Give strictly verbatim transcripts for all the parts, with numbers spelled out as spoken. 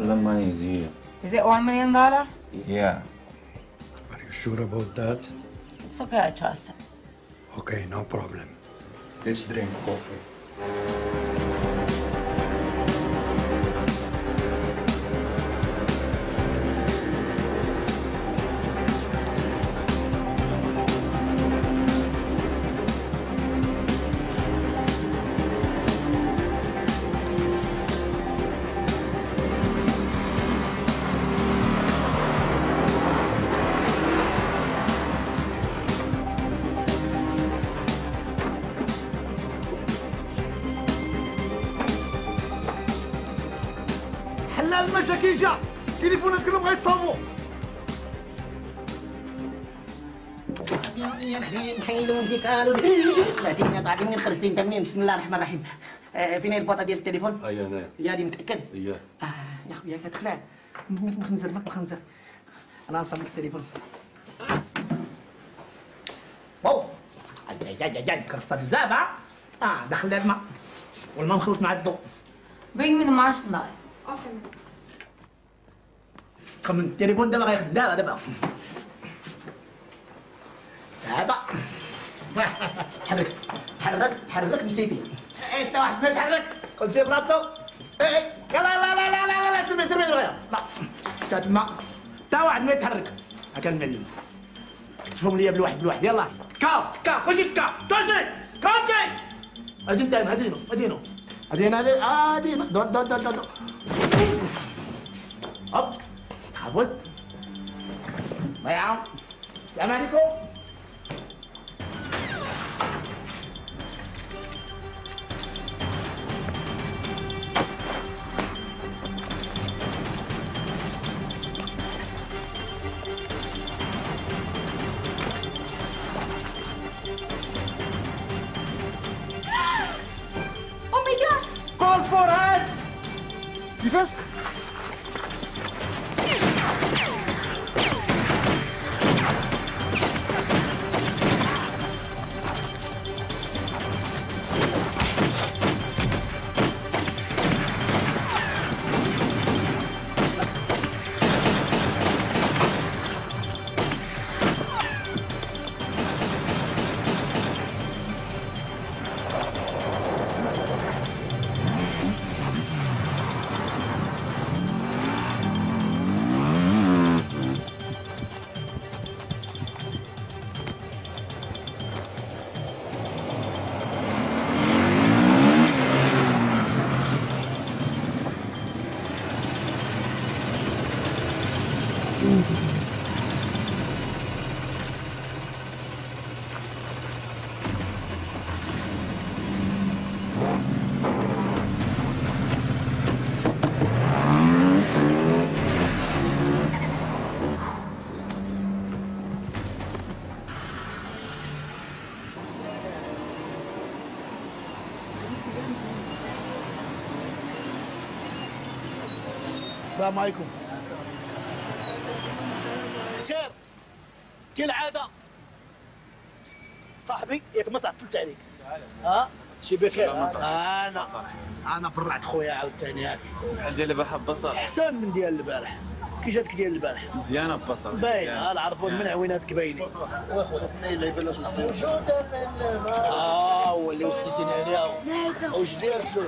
the money is here. Is it one million dollar? Yeah. Are you sure about that? It's okay, I trust him. Okay, no problem. Let's drink coffee. حلال المشاكل جا تليفونات كلهم غيتصاوبوا. يا نحيد نحيد ونزيك الو بعدين تعطيني منين خرجتي انت منين؟ بسم الله الرحمن الرحيم. آه فين هي البوطه ديال التليفون؟ اييه انا. يا دي متاكد؟ اييه. اه يا خويا كتخلع ماك مخنزر ماك مخنزر. انا نصب لك التليفون. واو جاي جاي جاي كرفته بزاف اه دخل الماء والماء مخلوط مع الضوء. Bring me the merchandise. كم التليفون دابا غيخدم دابا دابا دابا تحركت تحركت تحركت نسيتي. ايه انت واحد ما تحرك قلت في بلاطو. ايه لا لا لا لا لا لا تمي تمي لا تا تما تا واحد ما يتحرك. هاكا المعلم كتبهم ليا بالواحد بالواحد. يلاه كاو كاو كلشي كاو كلشي كلشي. ازيد دايما هادينو هادينو هادينا هادينا دور دور دور دور هوب حاول ضيعوا. السلام عليكم. Oh my god! Call for help. كيفاش؟ السلام عليكم. خير كالعاده صاحبي ياك ما تعطلت عليك. ها شي بخير. انا انا برعت خويا عاوتاني هاك الحاجه اللي بحب بصل احسن من ديال البارح. كي جاتك ديال البارح؟ مزيانه ببصل باينه العرفون من عويناتك باينين. واخويا اللي يبلش موجوده في اه هو اللي وصيتيني عليها. واش داير الفلوس؟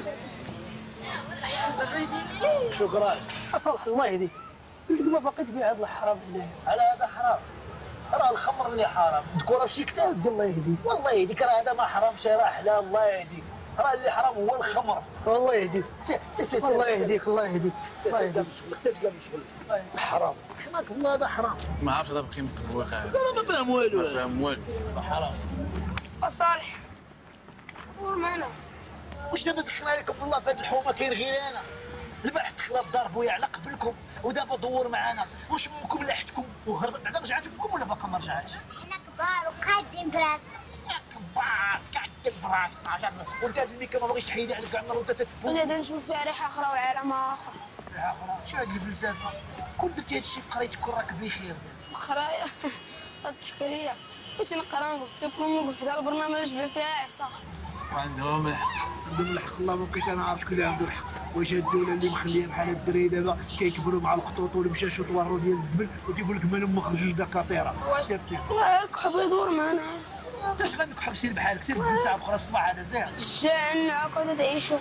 شكرا. اصلح الله يهديك قلت لك ما باقي تبيع هذا الحرام بالله. على هذا حرام؟ راه الخمر اللي حرام مذكوره بشي كتاب. الله يهديك والله يهديك راه هذا ما حرامش راه حلال. الله يهديك راه اللي حرام هو الخمر. والله يهديك. سير سير سير الله يهديك الله يهديك الله يهديك. سير كاع مشغل حرام. حناك والله هذا حرام. ما عرفتش هذا بقيمه التبويخه. لا لا ما فاهم والو. ما فاهم والو. حرام. صالح ور معنا. واش دابا دخلنا عليكم والله في هذه الحومه كاين غير انا. البارح دخلت دار بويا على قبلكم ودابا دور معانا. واش امكم لاحتكم وهربت بعدا رجعت لكم ولا باقا ما رجعتش؟ حنا كبار وقادين براسنا. كبار قاعدين براسنا. وانت هذا الميكا ما بغيتش تحيدي عليك عندنا وانت تتبو. ولا نشوف فيها ريحه اخرى وعالم اخر. ريحه اخرى؟ شنو هذه الفلسفه؟ كون درتي هذا الشيء في قرايتك كون راك بخير. قرايه تضحك عليا. بغيت نقرا نقول تيكون نوقف حتى البرنامج نجمع فيها عصا. وعندهم الحق. عندهم الحق. الله ما بقيت انا عارف شكون اللي عنده الحق. واش هاد الدوله اللي مخليه بحال هاد الدراري دابا كيكبروا مع القطوط ولا مشى شوطوارو ديال الزبل وتيقول لك مالهم ما خرجوش دكاتره. سير سير كحب يدور معنا. انت اش غنكحب سير بحالك سير بدل ساعه اخرى الصباح هذا سير. جاعنا عقود تعيشوا.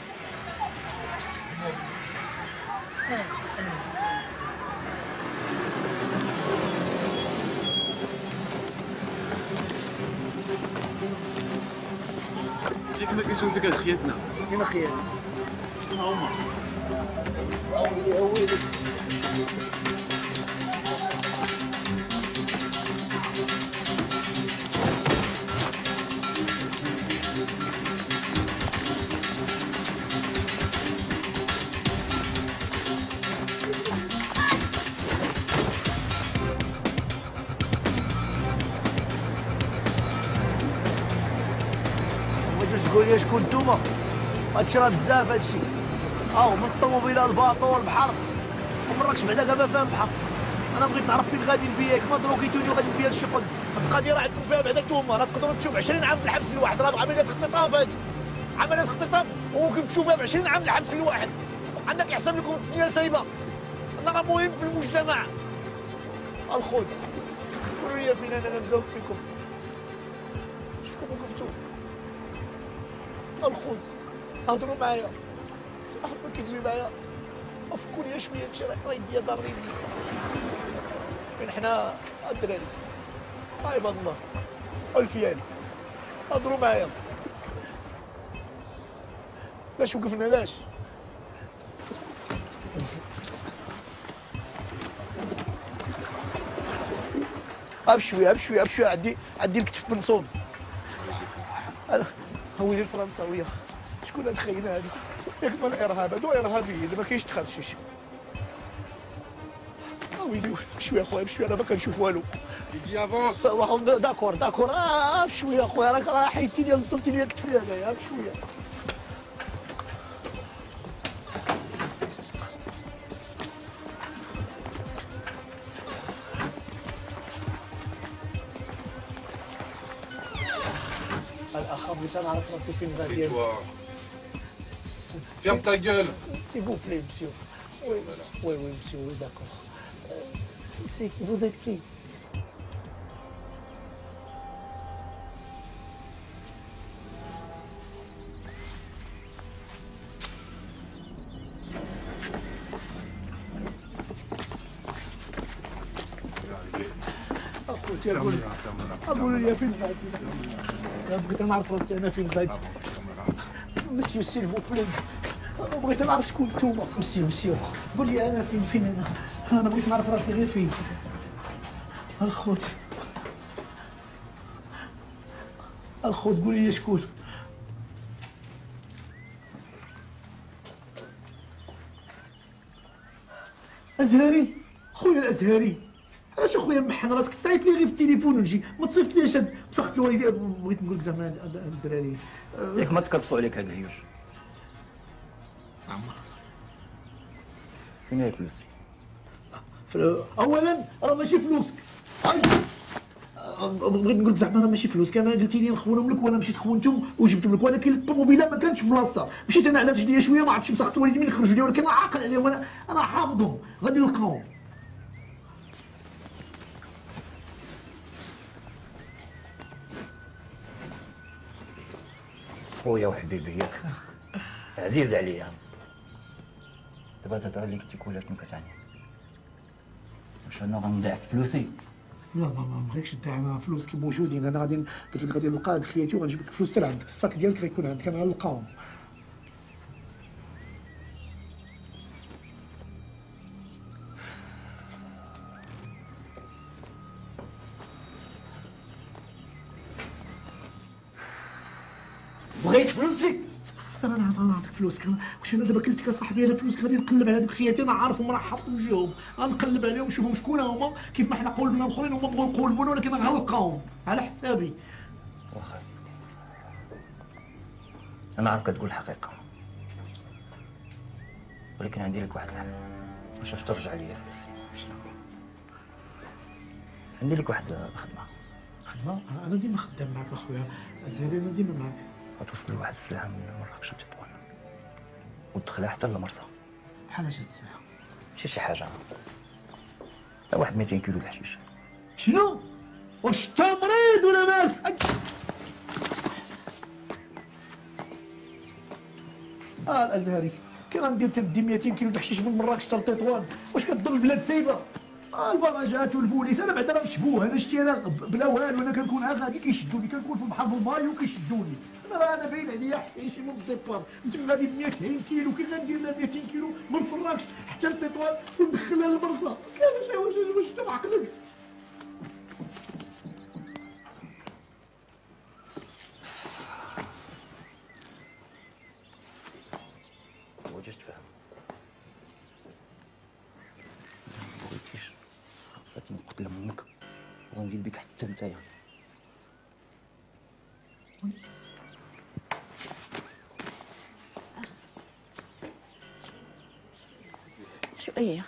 ياك ما كيشوفوا فيك هاد خياتنا. فين خيالي؟ ها هما. اويلي اويلي. تقول لي شكون نتوما؟ هادشي راه بزاف هادشي. ها من الطوموبيله الباطو البحر ومراكش بعدا كاع ما فاهم بحر. انا بغيت نعرف فين غادي نبيك ما دروكيتوني وغادي نبيها لشي قد. هاد القضيه راه عندكم فيها بعدا نتوما راه تقدروا تمشيو ب عشرين عام في الحبس الواحد راه عمليه اختطاف هادي. عمليه اختطاف وكنمشيو فيها ب عشرين عام الحبس الواحد. عندك يحسب لكم الدنيا سايبه. انا راه مهم في المجتمع. الخوت قولوا لي فين انا نزوق فيكم. شكون وقفتوا؟ الخوت هضروا معايا حبوا كيدوي معايا افكوا لي شويه هادشي راه يديا ضاريني فين حنا الدراري عباد الله الفيال هضروا معايا لاش وقفنا لاش بشويه بشويه بشويه عندي عندي الكتف بنصون هويلي الفرنساويه شكون هاد الخاينه هادي ياك ما الارهاب هادو ارهابيين اللي ما كاينش تخرشيش ويلي بشويه اخويا بشويه انا ما كنشوف والو يدي افونس داكور داكور اه بشويه اخويا راك راه حيدتيني غسلتيني الكتف هنايا بشويه الاخ بغيت نعرف راسي فين غادي Ferme ta gueule. S'il vous plaît, monsieur. Oui, oui, oui, monsieur, oui, d'accord. Euh, vous êtes qui? اخوتي اقول اقول لي فين غادي بغيت نعرف راسي انا فين غادي مسيو سيل فو بلي انا بغيت نعرف شكون نتوما مسيو مسيو قول لي انا فين فين انا انا بغيت نعرف راسي غير فين الخوت الخوت قول لي شكون ازهري خويا الازهري علاش اخويا محن راسك تعيط لي غير في التليفون ونجي ما تصيفط ليش هاد مسخت الوالدين بغيت نقول لك زعما الدراري ياك ما تكرفصوا عليك هاد الهيوش فين هي فلوسي؟ اولا راه ماشي فلوسك بغيت نقول لك زعما راه ماشي فلوسك انا قلتي لي نخونهم لك وانا مشيت خونتهم وجبتهم لك ولكن الطوموبيله ما كانتش في بلاصتها مشيت انا على رجليا شويه ما عرفتش مسخت الوالدين من يخرجوا لي ولكن انا عاقل عليهم انا انا حافظهم غادي نلقاهم خويا وحبيبي ياك عزيز عليا دابا تهضر لي كنتي كولاتني كتعني واش انا غنضيع فلوسي لا ما ما بغيتش ندعي انا فلوسك موجودين انا غادي قلت لك غادي نلقى هاد خياتي وغنجيب لك الفلوس حتى لعندك الصاك ديالك غيكون عندك انا غنلقاهم بغيت فلوسك انا نعطيك فلوسك واش انا دابا كلتك اصاحبي انا فلوسك غادي نقلب على هذوك خياتي انا عارفهم راه حافظ وجههم غنقلب عليهم نشوفهم شكون هما كيف ما حنا قولنا الاخرين هما بغاو يقولوا ولكن غنلقاهم على حسابي واخا سيدي انا عارف كتقول الحقيقه ولكن عندي لك واحد الحل باش ترجع ليا فلوسي عندي لك واحد الخدمه خدمه انا ديما خدام معاك اخويا زهري انا ديما معاك غتوصل لي واحد الساعه من مراكش لتطوان وتدخلها حتى للمرسى. بحال اش هاد الساعه؟ ماشي شي حاجه، تا واحد مئتين كيلو د الحشيش. شنو؟ واش انت مريض ولا مالك؟ اه الازهري كي غندير تدي مئتين كيلو د الحشيش من مراكش حتى لتطوان، واش كتظن البلاد سايبه؟ اه الفراجات والبوليس، انا بعدا راه مشبوه، انا شتي انا بلا والو، انا كنكون ها غادي كيشدوني، كنكون في البحر في الماي وكيشدوني، انا راه انا باين عليا حشيشي من الديبار، نتما غادي ب مئتين كيلو، كي غندير لها مئتين كيلو من مراكش حتى لتطوان وندخلها للمرسى، واش واش واش انت بعقلك؟ واش تفهم؟ ما بغيتيش غادي نقتل امك وغنزيد بك حتى نتايا. شويه.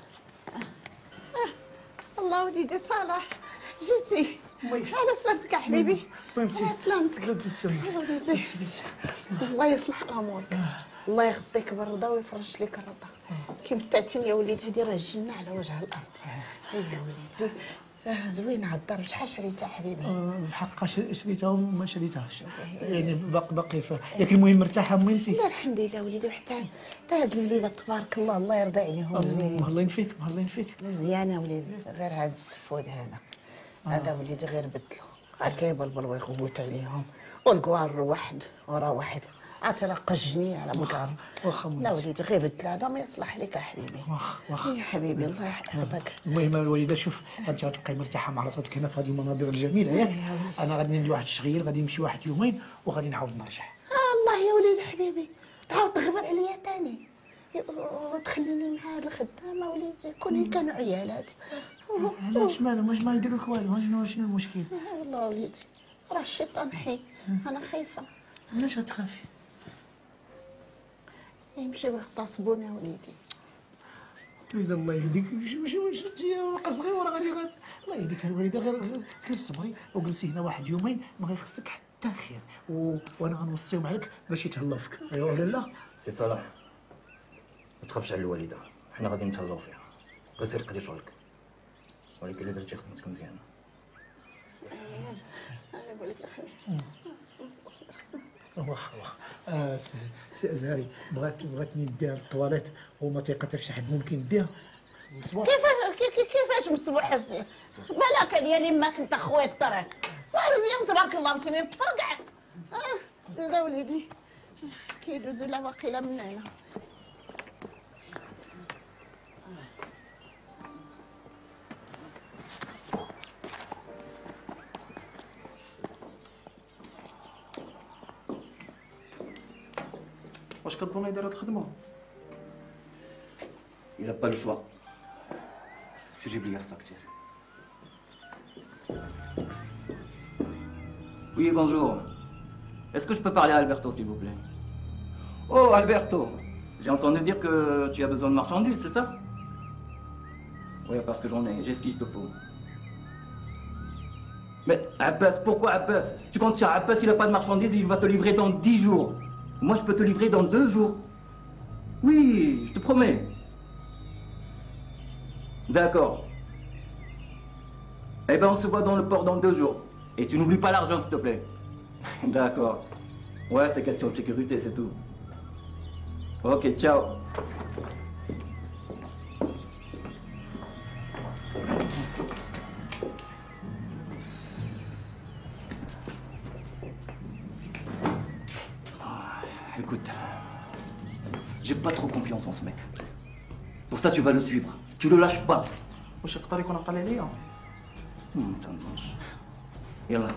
الله وليدي صالح جيتي. على سلامتك يا حبيبي. على سلامتك يا وليدي. الله يصلح امورك، الله يغطيك بالرضا ويفرج لك الرضا. كي متعتيني يا وليدي، هذه راه الجنه على وجه الارض. اي يا وليدي زوينه على الدار. شحال شريتها حبيبي؟ الحق شريتها وما شريتهاش، يعني باقي باقي ياك المهم مرتاحه امي انت؟ لا الحمد لله وليدي، وحتى حتى هاد الوليدات تبارك الله الله يرضى عليهم زوينين. الله ينفيك الله ينفيك. مزيانه وليدي، غير هاد السفود هذا هذا وليدي غير بدلو، غير كيبلبل ويغوت عليهم، والكوار واحد ورا واحد عاد راه قجني على مكار. لا وليدي غير بدل هذا ما يصلح لك يا حبيبي. واخا يا حبيبي الله يحفظك. المهم الوالده شوف انت غتبقاي مرتاحه مع راسك هنا في هذه المناظر الجميله ياك؟ انا غادي ندير واحد الشغيل، غادي نمشي واحد يومين وغادي نعاود نرجع. آه الله يا وليدي حبيبي، تعاود تغبر عليا تاني وتخليني مع هاد الخدامه وليدي، كوني كانوا عيالات. علاش مالهم؟ واش ما يديروا لك والو؟ شنو شنو المشكل؟ والله وليدي راه الشيطان حي، انا خايفه. علاش غتخافي؟ يمشيو يغتصبونا وليدي. وليدي الله يهديك، ماشي واش انت صغيره غادي غادي الله يهديك الوالده، غير غير صبري وجلسي هنا واحد يومين، ما غيخصك حتى خير، و... وانا غنوصيهم عليك باش يتهلاو فيك، ايوا ولا لا؟ سي صلاح ما تخافش على الوالده، حنا غادي نتهلاو فيها، غير سير قضي شغلك، ولكن الا درتي خدمتك مزيانه. انا بقول لك يا حبيبي واخا واخا. آه سي ازهري بغات بغاتني نديها للطواليت وما تيقاتها في شي حد ممكن نديها مصبوح. كيفاش كيفاش مصبوح سي؟ بالك عليا لما كنت اخويا الطريق مزيان تبارك الله متيني تفرقع. اه زيد وليدي كيدوزو لا واقيلا من هنا. واش كظن يدير هاد الخدمه؟ Il n'a pas le choix. Si j'ai oublié ça, c'est. Oui, bonjour. Est-ce que je peux parler à Alberto, s'il vous plaît? Oh, Alberto, j'ai entendu dire que tu as besoin de marchandises, c'est ça? Oui, parce que j'en ai, j'ai ce qu'il te faut. Mais Abbas, pourquoi Abbas? Si tu comptes sur Abbas, il n'a pas de marchandises, il va te livrer dans dix jours. Moi, je peux te livrer dans deux jours. Oui, je te promets. D'accord. Eh ben, on se voit dans le port dans deux jours. Et tu n'oublies pas l'argent, s'il te plaît. D'accord. Ouais, c'est question de sécurité, c'est tout. Ok, ciao. Écoute, j'ai pas trop confiance en ce mec. Pour ça, tu vas le suivre. Tu le lâches pas. واش يقدر يكون عقل عليا؟ ما تنظنش. يلا.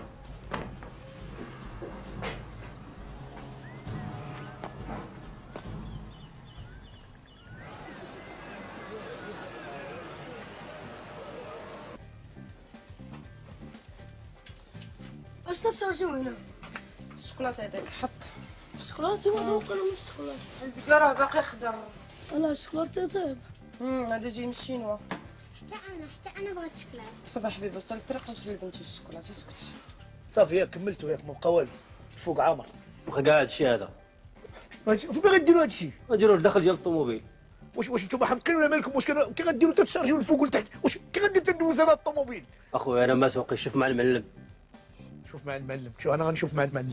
اش تشرجيو هنا؟ الشوكولاته هذاك حط. الشوكولاتة وذوق ولا مش الشوكولاتة؟ الزكا راه باقي خضر. لا الشوكولاتة طيب. امم هذا جاي من الشينوا. حتى انا حتى انا بغيت الشوكولاتة. صافي حبيبي بطل الطريق ونشري لبنتي الشوكولاته اسكتي. صافي ياك كملتو ياك ما بقى والو، فوق عامر. بقى كاع هادشي هذا. فين غديروا هادشي؟ غنديروه لداخل ديال الطوموبيل. واش واش نتوما حمقين ولا مالكم؟ واش كي غديروا تتشارجيو الفوق ولتحت؟ واش كي غندير تندوز انا الطوموبيل؟ اخويا انا ما سوقي، شوف مع المعلم. شوف مع المعلم، شوف انا غنشوف مع المعلم.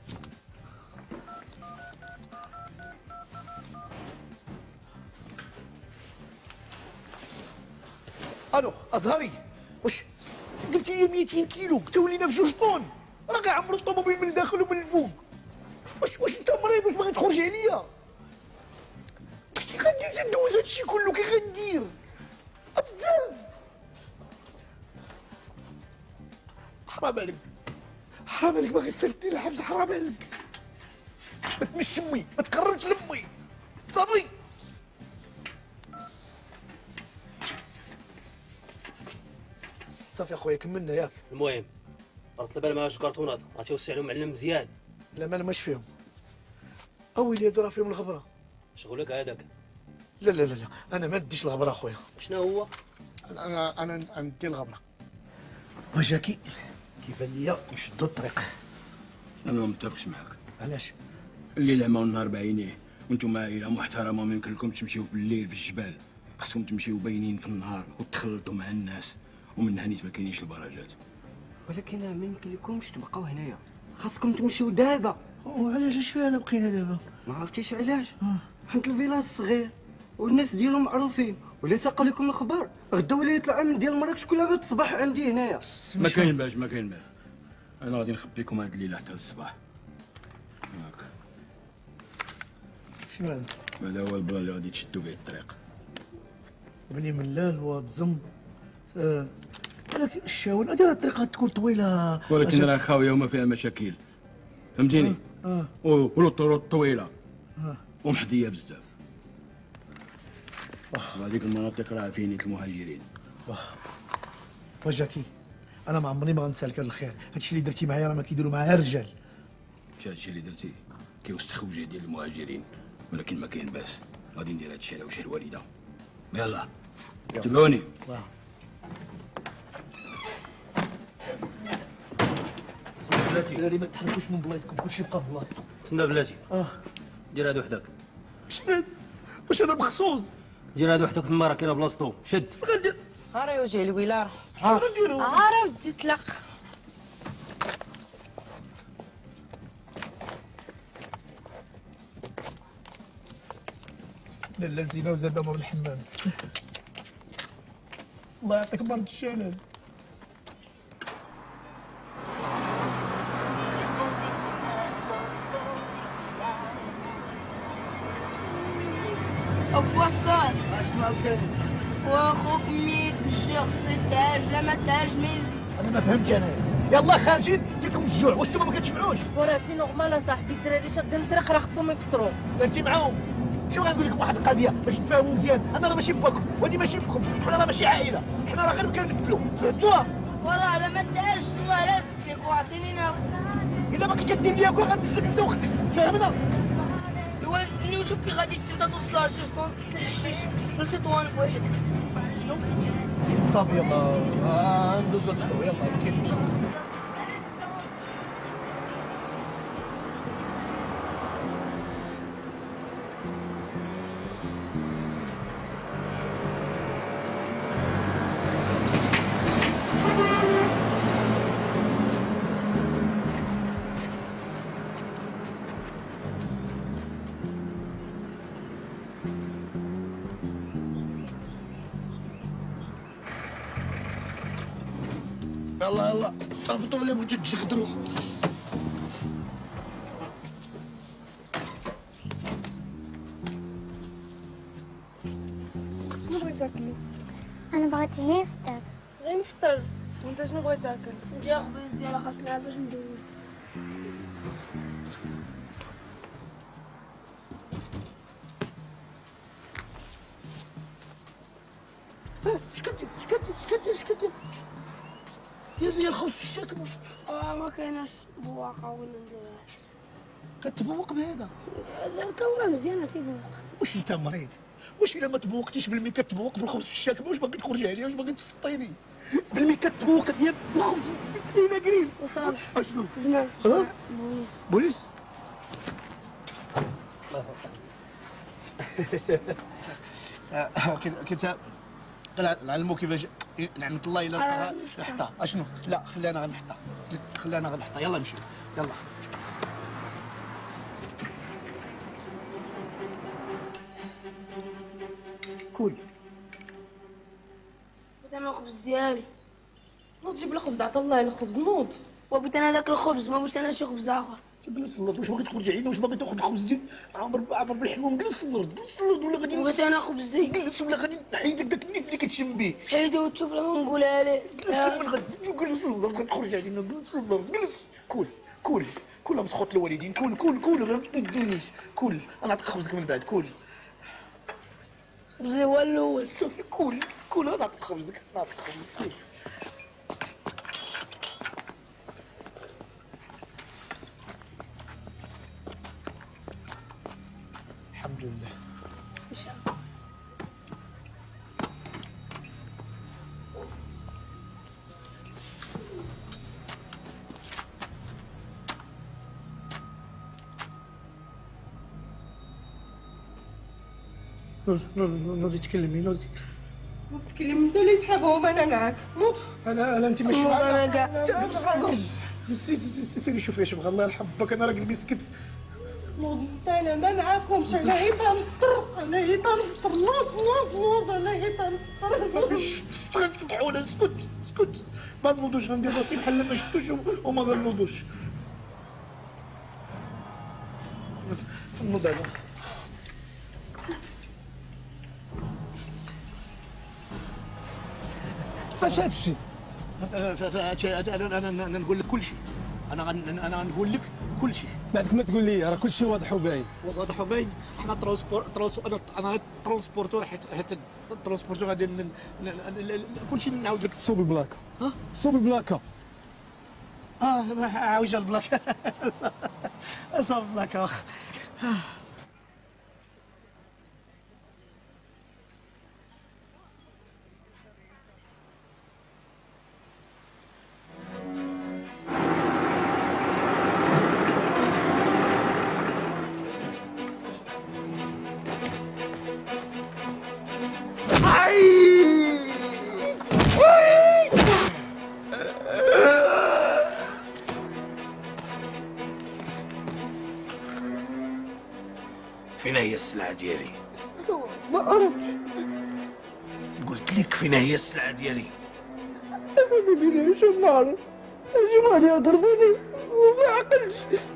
الو ازهري، واش قلتي لي مئتين كيلو تولينا في جوج طون؟ راه كيعمروا الطوموبيل من الداخل ومن الفوق. واش واش انت مريض؟ واش باغي تخرج عليا؟ كي غندير تندوز هادشي كله؟ كي غندير؟ بزاف. حرام عليك، حرام عليك، باغي تصيفطني للحبس، حرام عليك. ما تمشي امي، ما تقربش لامي، صافي. صافي اخويا كملنا ياك. المهم طلب انا معاه جوج كرتونات، غتوسع له معلم مزيان. لا ما انا ماش فيهم. اويلي هادو راه فيهم الغبره. شغلك هذاك. لا لا لا لا انا ما نديش الغبره اخويا. شنو هو؟ انا انا ندي الغبره. وجاكي كيبان ليا نشدو الطريق. انا ما متفقش معاك. علاش؟ الليل عمى والنهار بعينيه، وانتم عائله محترمه ما يمكن لكم تمشيو بالليل في الجبال، خصكم تمشيو باينين في النهار وتخلطوا مع الناس، ومن هنيت ما كاينينش البراجات. ولكن ما يمكن لكمش تبقاو هنايا، خاصكم تمشيو دابا. وعلاش اش فيها بقينا دابا؟ ما عرفتيش علاش؟ حيت الفيلاج صغير والناس ديالو معروفين، ولا ساقوا لكم الخبر غدا ولاية الامن ديال مراكش كلها غتصبح عندي هنايا. ما كاين باش ما كاين باش انا غادي نخبيكم هاد الليله حتى الصباح. هاك شنو هذا؟ هذا هو البلان اللي غادي تشدوا به الطريق. بني ملال وتزم. آه. لكن الشاون هذه الطريق غتكون طويله، ولكن راه خاويه وما فيها مشاكل، فهمتيني؟ اه اه والطرق طويله اه ومحديه بزاف. وهذيك المناطق راه فينيت المهاجرين. واه وجاكي انا ما عمري ما غنسالك هذا الخير، هادشي اللي درتي معايا راه ما كيديروا معاها الرجال. ماشي هادشي اللي درتي كيوسخ وجه ديال المهاجرين، ولكن ما كاين باس، غادي ندير هادشي على وجه الوالده. يلا تبعوني. بلاتي دراري ما تحركوش من بلايصكم، كلشي يبقى في بلاصتو. تسنى بلاتي. اه دير هاد وحدك. شنو واش انا مخصوص؟ دير هاد وحدك تما راه كاينه بلاصتو، شد. غندير ها راه وجه الويلار. شنو غنديرو؟ ها راه بدي تلق. لا لا زينه وزاد نور الحمام. الله يعطيك برد الشلال. وصل شنو عاوتاني؟ واخوك ميت بالشخص تاج لما تاج ميزو. انا ما فهمتش انا. يلا خارجين فيكم الجوع، واش نتوما ما كتشبعوش؟ وراه سي نورمال اصاحبي، الدراري شادين الطريق راه خصهم يفطروا. انت معاهم. شنو غنقول لكم واحد القضيه باش تفاهموا مزيان، انا راه ماشي باكم وهادي ماشي بكم، حنا راه ماشي عائله، حنا راه غير كنبدلوا، فهمتوها؟ وراه لما تاج الله لا يسلك وعطيني ناخذ. الا باقي كدير ليا كون غنسلك انت واختك، فهمنا؟ ايوا نستنيو شوف كي غادي تبدا توصل لجوج الحشيش قلتي طوال بوحدك. صافي يلا آه ندوزو نفطرو، يلا ما كاين مشكل. يلا يلا هبطوا ولا بغيتو تجغدروا. شنو بغيت تاكلي؟ انا بغيت غير نفطر. غير نفطر. وانت شنو بغيت تاكل؟ جا خبز ديال خاصنا باش ندوز. اش كدير اش كدير اش كدير اش كدير؟ دير لي الخبز في الشاكمه. اه ما كايناش بواقه وين نديرها احسن. كتبوق بهذا؟ الكاميرا مزيانه تيبوق. واش انت مريض؟ واش الا ما تبوقتيش بالمي كتبوق بالخبز في الشاكمه، واش باغي تخرجي عليا؟ واش باغي تفطيني؟ بالمي كتبوق ديال بالخبز فينا كريس. وصالح اشنو؟ جمال ها؟ بوليس. بوليس؟ كنت نعلمو كيفاش نعمة الله الا نحطها. اشنو؟ لا خلينا غنحطها، خلينا غنحطها. يلا نمشيو يلا. كول. بغيت انا الخبز ديالي. نوض جيب الخبز، عطا الله الخبز نوض. وبغيت انا هذاك الخبز، ما بغيتش انا شي خبز اخر. جلس الله، واش باغي تخرج علينا؟ واش باغي تاخذ الخبز ديال عامر عامر بالحموم؟ جلس الله جلس الله، ولا غادي بغيت انا خبزي. جلس ولا غادي نحيدك داك النيف اللي كتشم به. حيدو وتشوف لما نقولها ليه. جلس من غادي جلس الله، غادي تخرج علينا. جلس الله جلس. كول كول كول مسخوط الوالدين. كول كول كول ما تدينيش. كول انا نعطيك خبزك من بعد. كول خبزي هو الاول. صافي كول كول انا نعطيك خبزك، نعطيك خبزك. كول الحمد لله. ان شاء الله. نوضي تكلمي. نوضي تكلم انت اللي يسحبهم، انا معاك. نوض. لا لا انت ماشي نوض معايا. انا كاع. سيري شوفي اش بغا الله يرحم باك. انا راجل مسكت. نوض انت، انا ما معاكمش. انا هي تنفطر، انا هي تنفطر. نوض نوض نوض، انا هي تنفطر. صافي غنفتحونا. اسكت اسكت، ما نوضوش. غندير راسي بحال ما شفتوش وما غنوضوش. نوض انا. فاش هادشي؟ انا انا نقول لك كل شيء. انا غن... انا غنقول لك كل شيء. بعدك ما تقول لي، راه كل شيء واضح وباين. واضح وباين. حنا ترونسبور ترونس انا انا ترونسبورتور، حيت حيت الترونسبورتور غادي ن... كل شيء نعاود لك. صوب البلاكه. ها صوب البلاكه. اه عاوج البلاكه. صوب البلاكه واخ. فين هي السلعة ديالي؟ ما عرفتش. قلت لك فين هي السلعة ديالي؟ حبيبي ليش ما عرف؟ اجي مالي ضربوني وما عقلش.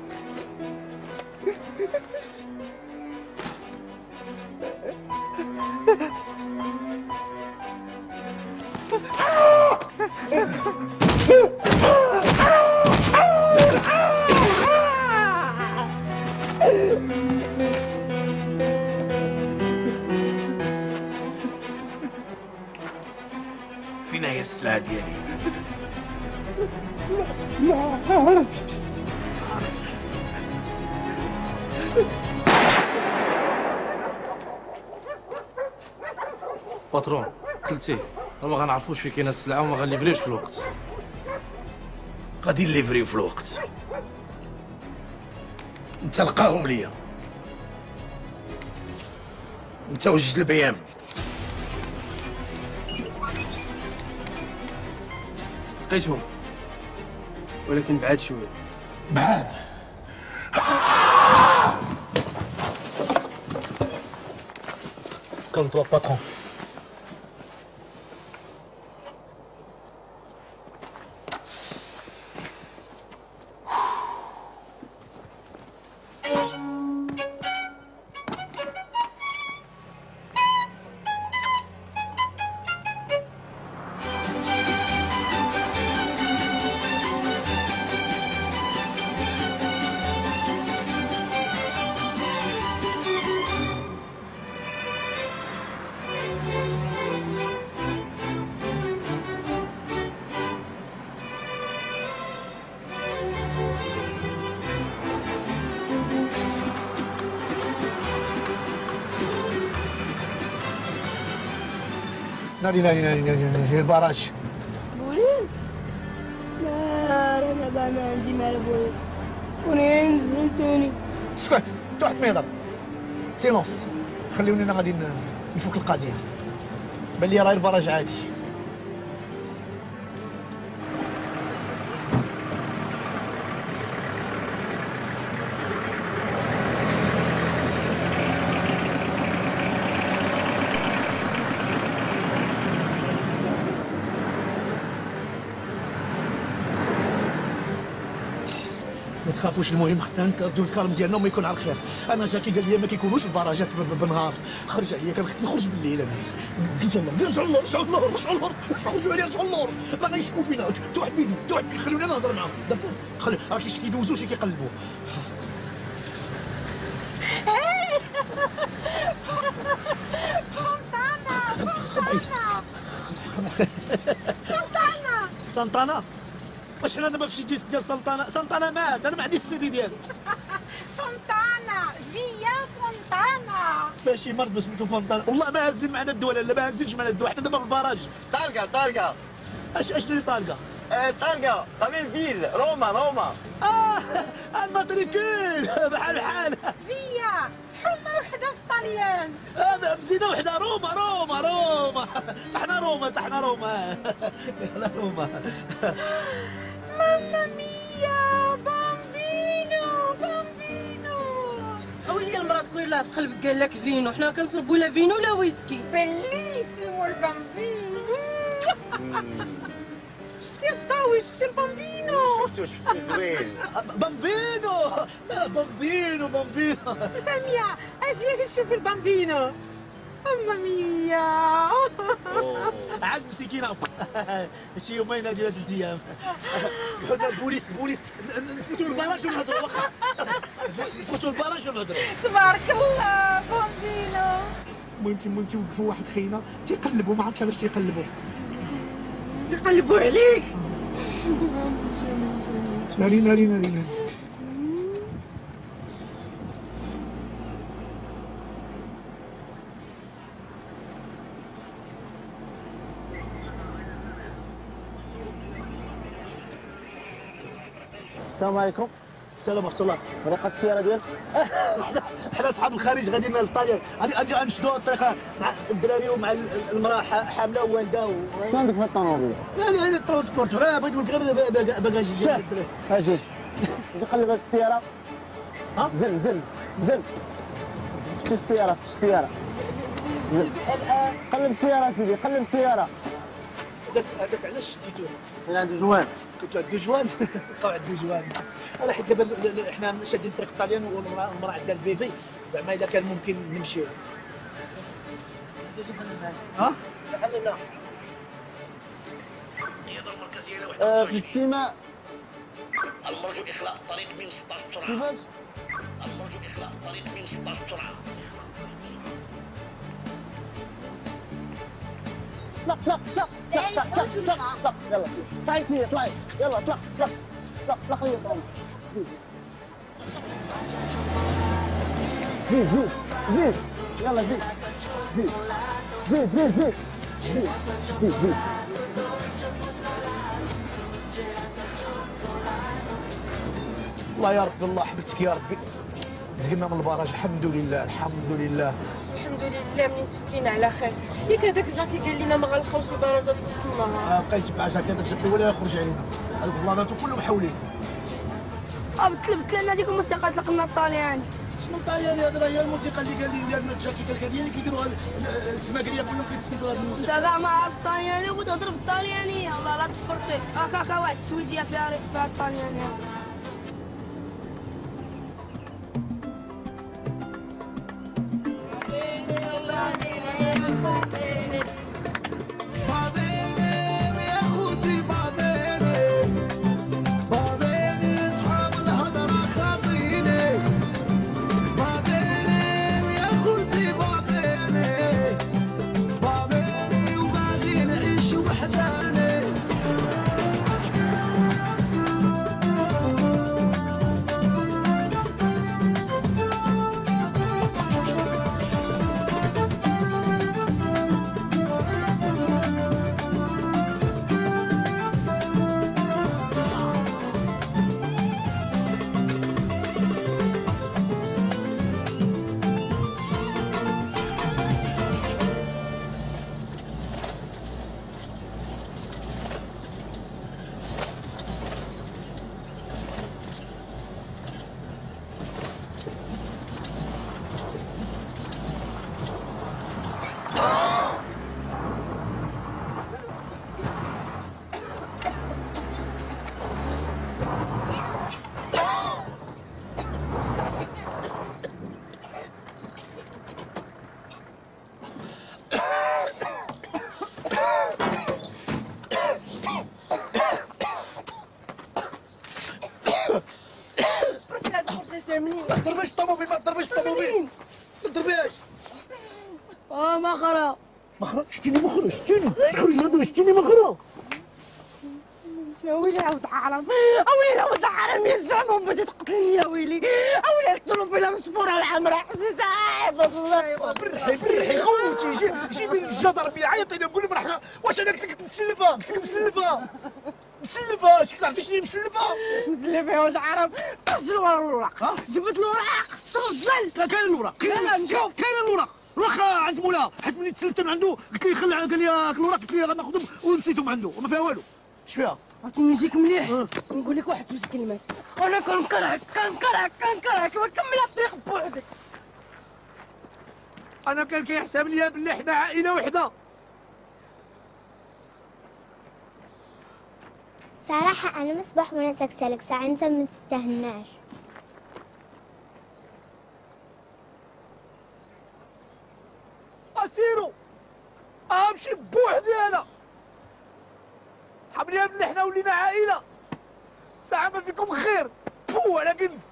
فين هي السلعة ديالي؟ ما عرفتش. باترون قلتيه ما غنعرفوش فين كاينه السلعه وما غنليفريوش في الوقت. غادي نليفريو في الوقت. انت لقاهم ليا، انت وجد البيام. لقيتهم ولكن بعاد شويه. بعاد؟ Calme-toi, patron. ناري ناري ناري ناري ناري البراج. بوليس؟ لا انا كاع ما عندي مع البوليس، وني نزلتوني. اسكت، انت واحد ما يهضر. سيلونس خليوني انا غادي نفك القضيه. بان لي راه البراج عادي. ما تخافوش، المهم خصنا نكردو الكالم ديالنا وما يكون على الخير. انا جاكي قال لي ما كيكونوش البراجات بالنهار، خرج عليا كنخدم نخرج بالليل. انا قلت له قلت له رجعوا اللور رجعوا اللور خرجوا عليا رجعوا اللور، ما غيشكوا فينا. توحد بيدو توحد بيدو، خلوني انا نهضر معاهم دابا. خلي راه كي كيدوزوا شي كيقلبوا. سلطانة سلطانة واش حنا دابا في شي ديسك ديال سلطانة؟ سلطانة مات، انا ما عنديش السيدي ديالو. فونتانا فيا فونتانا فاشي مرض سميتو فونتانا، والله ما هازين معنا الدواء. لا ما هازينش معنا الدواء، حنا دابا في البراج. طالقه طالقه اش اش اللي طالقه؟ اه طالقه طبيب فيل روما روما. اه الماتريكول بحال بحال فيا حنا وحده في الطليان. اه بدينا وحده روما روما روما حنا روما حنا روما لا روما. ماما ميا بامبينو بامبينو. اولي المراه تكون لها في قلبك قال لك فينو، حنا كنشربوا لا فينو لا ويسكي. بليسيمو البامبينو. شفتي الضوي شفتي البامبينو. شفتو شفتو زوين. بامبينو لا بامبينو بامبينو. سامية اجي اجي تشوفي البامبينو. ماما ميا. عاد مسكينه شي يومين هادي ولا ثلاث ايام. سمحوا لنا البوليس البوليس نفوتوا البراج ونهضروا. واخا نفوتوا البراج ونهضروا. تبارك الله بامبينو. المهم المهم توقفوا واحد خينا تيقلبوا، ما عرفتش علاش تيقلبوا. يقلبوا عليك. ناري ناري ناري ناري. السلام عليكم. السلام ورحمة الله. طريقة السيارة ديالك؟ حنا اصحاب الخارج غاديين للطاليان، غادي غادي غنشدوا الطريقة مع الدراري ومع المرأة حاملة ووالدة. شنو عندك في الطوموبيل؟ لا لا لا ترونسبورتور. اه بغيت نقول لك غير باكاج ديال الدراري. اجي اجي قلب هاد السيارة. ها؟ نزل نزل نزل. فتش السيارة فتش السيارة. قلب السيارة سيدي قلب السيارة. هذاك هذاك علاش شديتوه؟ كاين عنده جوان. كنتو عنده جوان. بقاو عنده جوان. انا حيت دابا حنا شادين طريق الطاليان والمراه عندها البيبي، زعما الا كان ممكن نمشيو. ها؟ لا لا في السيما المرجو إخلاء الطريق ميم ستة عشر بسرعة. كيفاش؟ المرجو إخلاء الطريق ميم ستة عشر بسرعة. طلق طلق طلق طلق طلق طلق طلق يلا طلعي انتي طلعي يلا طلق طلق طلق طلق لي طلق زيد زيد زيد يلا زيد زيد زيد زيد زيد زيد زيد زيد الله يا ربي الله حبيبتك يا ربي. زقنا من البراج الحمد لله الحمد لله الحمد لله منين تفكينا على خير. ياك هذاك جاكي قال لنا ما غنلقاوش البراجات في وسط النهار. آه بقيت مع جاكي هذاك جاكي ولا يخرج علينا. البلانات كلهم حولين. اه بتلب لنا هذيك الموسيقى طلقنا الطاليان. شنو الطالياني هذا؟ هي الموسيقى اللي قال لي ديال جاكي قال لي اللي كيديروها السماكريه كلهم كيتسنتوا هذه الموسيقى. انت كاع ما عرفت الطالياني وتهضر بالطاليانيه والله لا تفرتي. هاكا هاكا واحد السويديه فيها فيها الطاليانيه. ما تضربيش الطوموبيل، ما تضربيش الطوموبيل، ما تضربيهاش. اه مخرة مخرة؟ شتيني مخرة، شتيني شتيني شتيني مخرة. يا ويلي عاود حرام، اويلي عاود حرام يا الزعما بدات تقتلني يا ويلي، اويلي الطوموبيله مسفوره والحمراء حسيسه عيب والله. برحي برحي خوتي، جي جيبي الجدر عيطي لي قولي مرحله. واش انا قلت لك مسلفه؟ قلت لك مسلفه مسلفه، شكون تعرفي شنو هي مسلفه؟ مسلفه يا ولد حرام، ترجل ورا الوراق، جبت الوراق ترجل. كاين الوراق، كاين نشوف كاين الوراق. واخا عند مولا، حيت ملي تسلفت من عنده قلت لي خلع، قال لي هاك الوراق، قلت لي غناخذهم ونسيتهم عنده وما فيها والو. اش فيها؟ عرفتي من يجيك مليح نقول لك واحد جوج كلمات، انا كنكرهك كنكرهك كنكرهك وكمل الطريق بوحدك. انا كان كيحسب لي بلي حنا عائله وحده. صراحة أنا مصباح وأنا سكسلك ساعة أنت ما تستهناش. أسيرو أمشي بوحدي أنا. صحاب لي بلي حنا ولينا عائلة. ساعة ما فيكم خير. بو على كنز.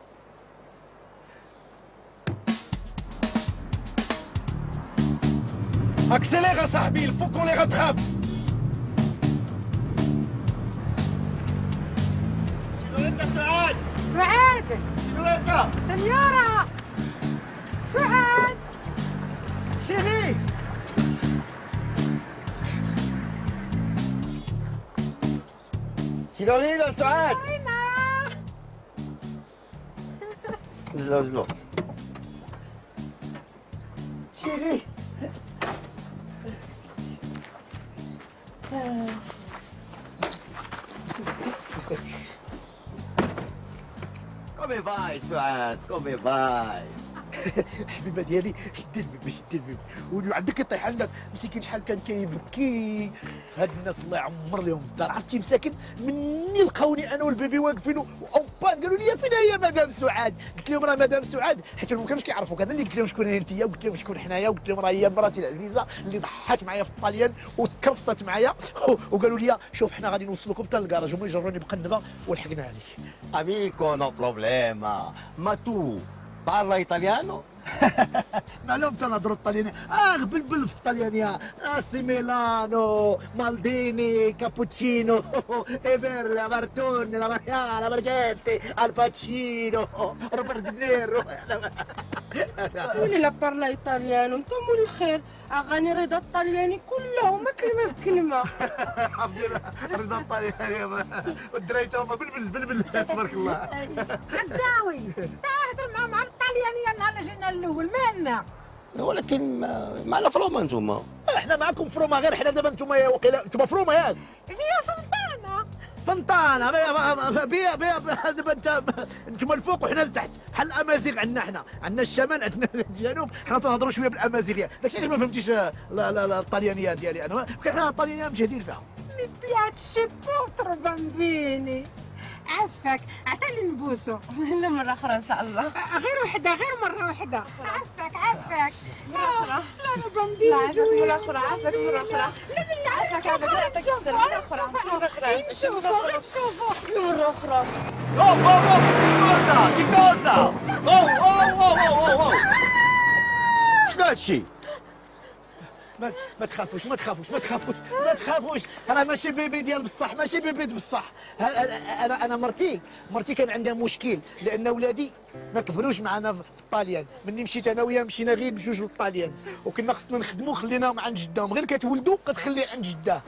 Accélère صاحبي، il faut qu'on les rattrape. سينوريتا سعاد. سعاد. سينوريتا. سنيورة. سعاد. شيري. سينوريتا سعاد. نزلوا نزلوا. شيري. كومي فاي سعاد، كومي فاي. حبيبه ديالي شدي البيبي، شدي البيبي، ولو عندك يطيح عندك مسكين شحال كان كيبكي. هاد الناس الله يعمر لهم الدار، عرفتي مساكن مني لقاوني انا والبيبي واقفين وامبان قالوا لي فين هي مدام سعاد؟ قلت لهم راه مدام سعاد، حيت ما كانوش كيعرفوك. انا اللي قلت لهم شكون هي انت، وقلت لهم شكون حنايا، وقلت لهم راه هي مراتي العزيزه اللي ضحات معايا في الطاليان وتكرفصت معايا، وقالوا لي شوف حنا غادي نوصلوكم حتى للكراج، هما يجروني بقنبه ولحقنا عليك. Amico, no problema. Ma tu parla italiano? معلوم تنهضروا الطليانيه. اه بلبل في الطليانيه. آه سي ميلانو مالديني كابوتشينو ايفيرلا مارتوني لا ماريانا مارجيتي الباتشينو روبرت دينيرو. ولي لا بارلا ايطاليانو، انت مولي الخير، اغاني رضا الطلياني كلهم كلمه بكلمه. حفظي رضا الطلياني والدراري تا هما بلبل بلبل تبارك الله. عداوي تا هضر معاهم على الطليانيه نهار جينا الاول مالنا. ولكن معنا فروما انتوما. احنا معكم فروما، غير حنا دابا انتوما وقيلا انتوما فروما ياك. فيها فنطانه فنطانه بيا بيا دابا انت انتوما الفوق وحنا لتحت، بحال الامازيغ. عندنا حنا عندنا الشمال عندنا الجنوب، حنا تنهضروا شويه بالامازيغيه. داكشي علاش ما فهمتيش لا لا لا الطليانيه ديالي انا، حنا الطليانيه مجهدين فيها. مي بياتشي بوترو بامبيني. عفاك عطيني نبوسو. لا مرة أخرى إن شاء الله. غير وحدة، غير مرة وحدة. عفاك عفاك. مرة أخرى. لا أنا بامبيني. لا عفاك مرة أخرى، عفاك مرة أخرى. لا بالله عفاك عفاك لا تكسر. مرة أخرى، مرة أخرى. نشوفوا نشوفوا. مرة أخرى. أوف أوف أوف كي كوزا كي كوزا. أوه أوه أوه أوه أوه. شنو هادشي؟ ما ما تخافوش ما تخافوش ما تخافوش ما تخافوش، راه ماشي بيبي ديال بصح، ماشي بيبي بصح. انا انا مرتي مرتي كان عندها مشكل، لان ولادي ما كبروش معنا في الطاليان. مني مشيت انا وياه مشينا غير بجوج للطاليان، وكنا خصنا نخدموا خليناهم عند جداهم. غير كتولدوا كتخليه عند جداه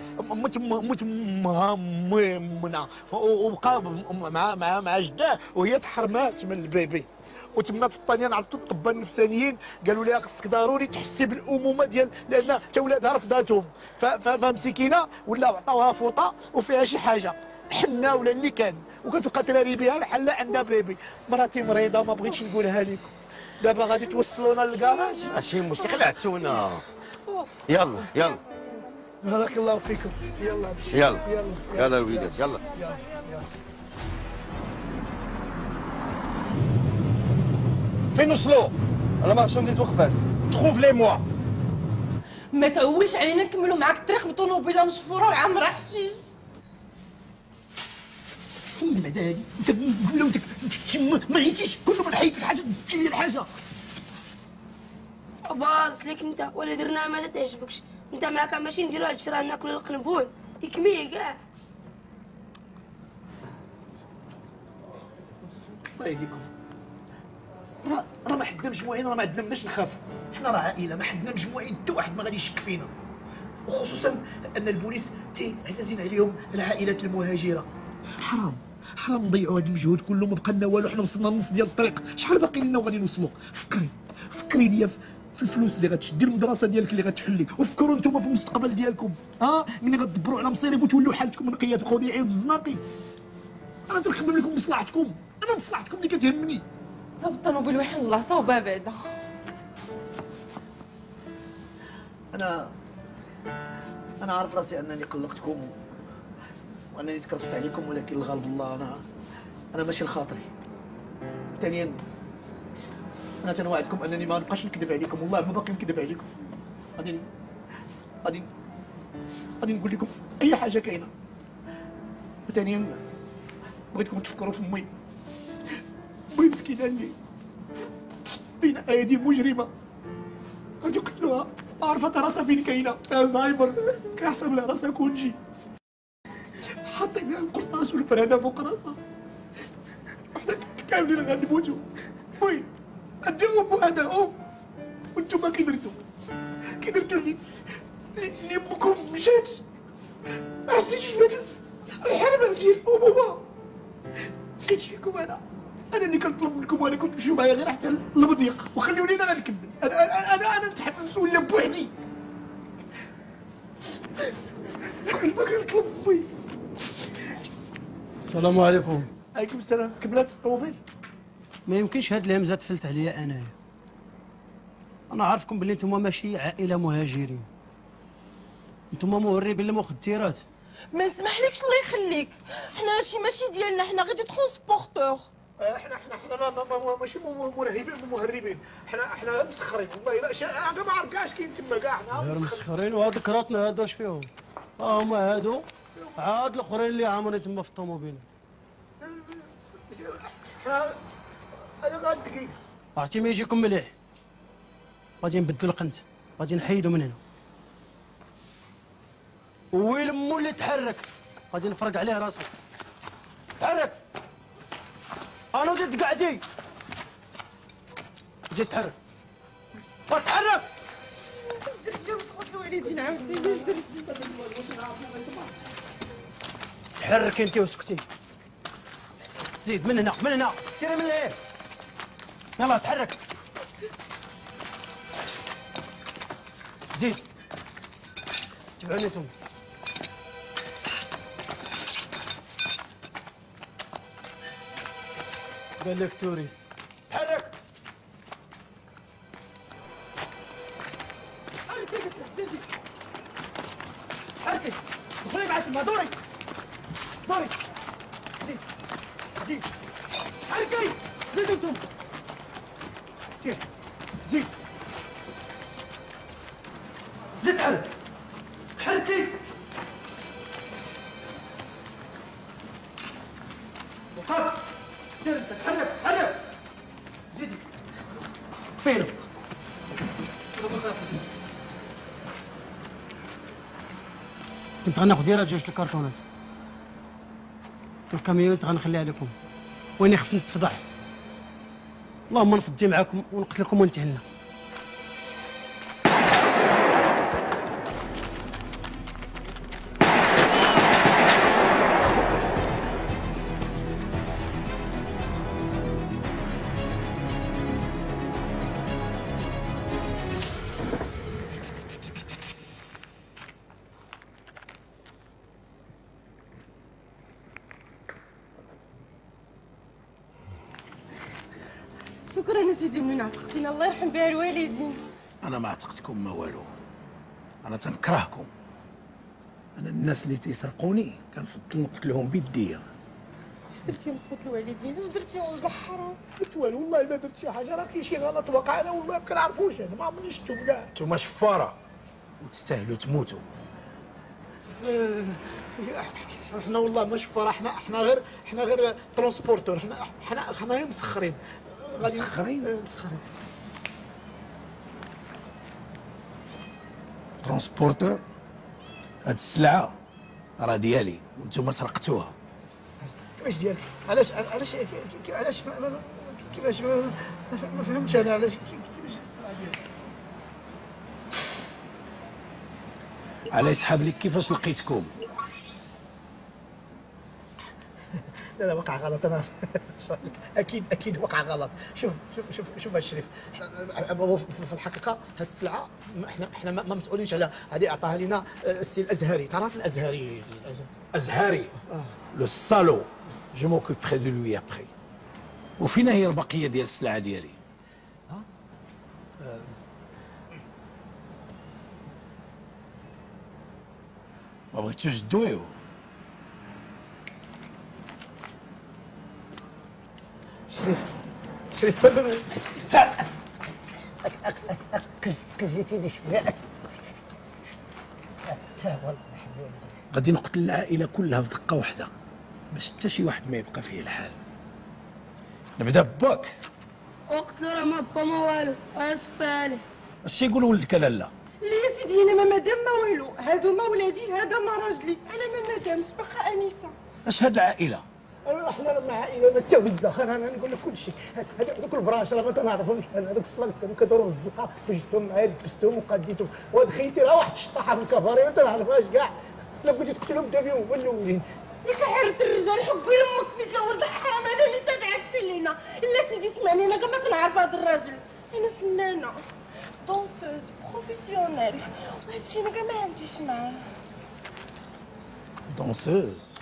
متمهمنا، وبقى مع مع مع جداه وهي تحرمات من البيبي. وتما في الطاليان عرفتوا الطباء النفسانيين قالوا لها خصك ضروري تحسي بالامومه ديال، لان تا ولادها رفضاتهم، فمسكينه ولاو عطاوها فوطه وفيها شي حاجه حنا ولا اللي كان، وكتبقى تراري بها بحال عندها بيبي. مراتي مريضه ما بغيتش نقولها لكم، دابا غادي توصلونا للكراج. ماشي مشكل، خلعتونا. يلا يلا بارك الله فيكم. يلا امشي. يلا يلا يلا الوليدات يلا. يلا يلا. فين وصلوا؟ لا مارشانديز وقفات تخوف لي موا. ما تعولش علينا نكملوا معاك الطريق بطونوبيله مشفوره وعامره حشيش. حين بعدا هادي انت ولا انت ما عيتيش كل ما نحيد لك حاجه تجي لي الحاجه. باص ليك انت ولا درنا ما تعجبكش. انت معاك ماشي نديرو هاد الشرا ناكل القنبول يكميه كاع. الله يهديكم. راه راه ما حدنا مجموعين، راه ما عندنا مناش نخاف. حنا راه عائله، ما حدنا مجموعين حتى واحد ما غادي يشك فينا. وخصوصا ان البوليس عزازين عليهم العائلات المهاجره. حرام حرام نضيعوا هذا المجهود كله ما بقى لنا والو. حنا وصلنا لنص ديال الطريق، شحال باقي لنا وغادي نوصلوا؟ فكري فكري ليا في الفلوس اللي غتشدي المدرسه ديالك اللي غتحلي، وفكروا نتوما في المستقبل ديالكم. ها ملي غتدبروا على مصيركم وتولوا حالتكم نقيه تبقاو ضايعين في الزناقي. انا تنخدم لكم مصلحتكم، انا مصلحتكم اللي كتهمني. صوب الطوموبيل وحل الله صوبها بعدا. انا انا عارف راسي انني قلقتكم وانني تكرفت عليكم، ولكن الغالب الله انا انا ماشي لخاطري. ثانيا انا تنوعدكم انني ما نبقاش نكذب عليكم، والله ما باقي نكذب عليكم. غادي غادي غادي نقول لكم اي حاجه كاينه. وثانيا بغيتكم تفكروا في امي، امي مسكينه اللي بين ايدي مجرمه غادي يقتلوها، عارفه راسها فين كاينه، فيها زهايمر كيحسب لها راسها كونجي، حاطين لها القرطاس والفرادة فوق راسها، وحنا كاملين غنموتوا. وي قدموا بو هذا ام، وانتوما كي درتو كي درتو لي اللي بوكم مشات ما حسيتيش بهاد الحرمه ديال امومه. لقيت فيكم انا انا اللي كنطلب منكم، وانا كنت تمشيو معايا غير حتى المضيق وخليوني انا غنكمل. انا انا انا انا نتحمل المسؤوليه بوحدي. كل ما كنطلب امي. السلام عليكم. عليكم السلام. كملات الطوموبيل؟ ما يمكنش هاد الهمزه تفلت عليا انايا. انا عارفكم بلي نتوما ماشي عائله مهاجرين، نتوما مهربين للمخدرات. ما نسمحلكش الله يخليك، حنا هادشي ماشي ديالنا، حنا غير دي ترونسبورتور. احنا احنا احنا ما ما ما ماشي مرهبين مهربين، احنا احنا مسخرين والله. لا شا انا ما عارف كاع اش كاين تما كاع. غير مسخرين. وهاد الكراتنا هادو اش فيهم؟ ها هما هادو عاد الاخرين اللي عامرين تما في الطوموبيل. احنا انا غاد دقيقه. عرفتي ما يجيكم مليح غادي نبدلو القنت، غادي نحيدو من هنا. ويل مو اللي تحرك غادي نفرق عليه راسو. تحرك انا زيد تقعدي، زيد تحرك تحرك. اش درتي وسقط الوالدين عاودتيني اش درتي؟ تحركي انت وسكتي. زيد من هنا من هنا سيري من لهيه. يلا تحرك. زيد تبعوني انتم. قال لك توريست. تحرك. حركي دخلي معاك تما. دوري دوري. زيد زيد حركي. زيد انتم. سير زيد زيد تحرك. حركي. وقف. سير انت تحرك تحرك. زيدي فينو. كنت غناخذ ديالها جوج الكرتونات والكاميونات غنخليها لكم، واني خفت نتفضح. اللهم نفضي معاكم ونقتلكم ونتهنى. شكرا يا سيدي منين عتقتينا، الله يرحم بها الوالدين. انا ما عتقتكم ما والو، انا تنكرهكم. انا الناس اللي تيسرقوني كنفضل نقتلهم بيديا. اش درتي يا مسخوط الوالدين؟ اش درتي يا ولد الحرام؟ درت والو والله ما درت شي حاجه، راه كاين شي غلط وقع، انا والله ما كنعرفوش، انا ما عمرني شفتهم كاع. نتوما شفاره وتستاهلوا تموتوا. احنا والله مش فرح، احنا احنا غير احنا غير ترونسبورتور، احنا احنا احنا غير مسخرين. مسخرين؟ مسخرين. ترونسبورتور؟ هاد السلعه راه ديالي وانتم سرقتوها. كيفاش ديالك؟ علاش علاش علاش كيفاش ما فهمتش انا علاش كيفاش السلعه ديالك؟ على يسحب لك كيفاش لقيتكم. لا لا وقع غلط، انا اكيد اكيد وقع غلط. شوف شوف شوف شوف الشريف، في الحقيقه هذه السلعه احنا احنا ما مسؤولينش عليها، هذه اعطاها لنا السي الازهري، تعرف الازهري؟ ازهري لو سالو، جو موكوبري دو لوي ابخي. وفين هي البقيه ديال السلعه ديالي؟ ما بغيتوش تدويو؟ شريف شريف كجيتيني شويه. لا والله غادي نقتل العائله كلها في دقه واحده باش حتى شي واحد ما يبقى فيه الحال. نبدا باك. اقتلوا راه ما با ما والو، اسف عليه. اش يقول ولدك لالا؟ لا يا سيدي انا ما مدام ما والو، هادو ما ولادي، هذا ما راجلي، انا ما مدامش باقا انسه. اش هاد العائله؟ احنا مع عائله متوزه، انا نقول لك كل شيء. هذوك البراش راه ما تنعرفهمش، هذوك الصلاة كانوا كيدوروا في الزنقه وجدتهم معايا لبستهم وقديتهم، وهاد خيتي راه واحد الشطاحه في الكباري ما تنعرفهاش كاع. لا بغيتي تقتلهم دابا هما الاولين. ياك حرت الرجال حكي لامك فيك يا ولد الحرام، انا اللي تبعت لينا. لا سيدي اسمعني، انا كما كنعرف هذا الراجل، انا فنانه دونسوز بروفيسيونيل، وهادشي انا كاع ما عنديش معاه. دونسوز؟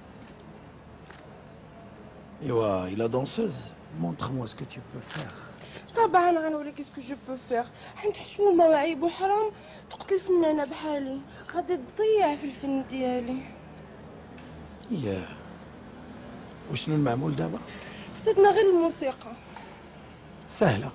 ايوا الا دونسوز مونتر موا سكو تو بو فير. طبعا غنوريك سكو جو بو فيغ، حيت حشومه وعيب وحرام تقتل فنانه بحالي، غادي تضيع في الفن ديالي. ياه، وشنو المعمول دابا؟ خصتنا غير الموسيقى. سهله.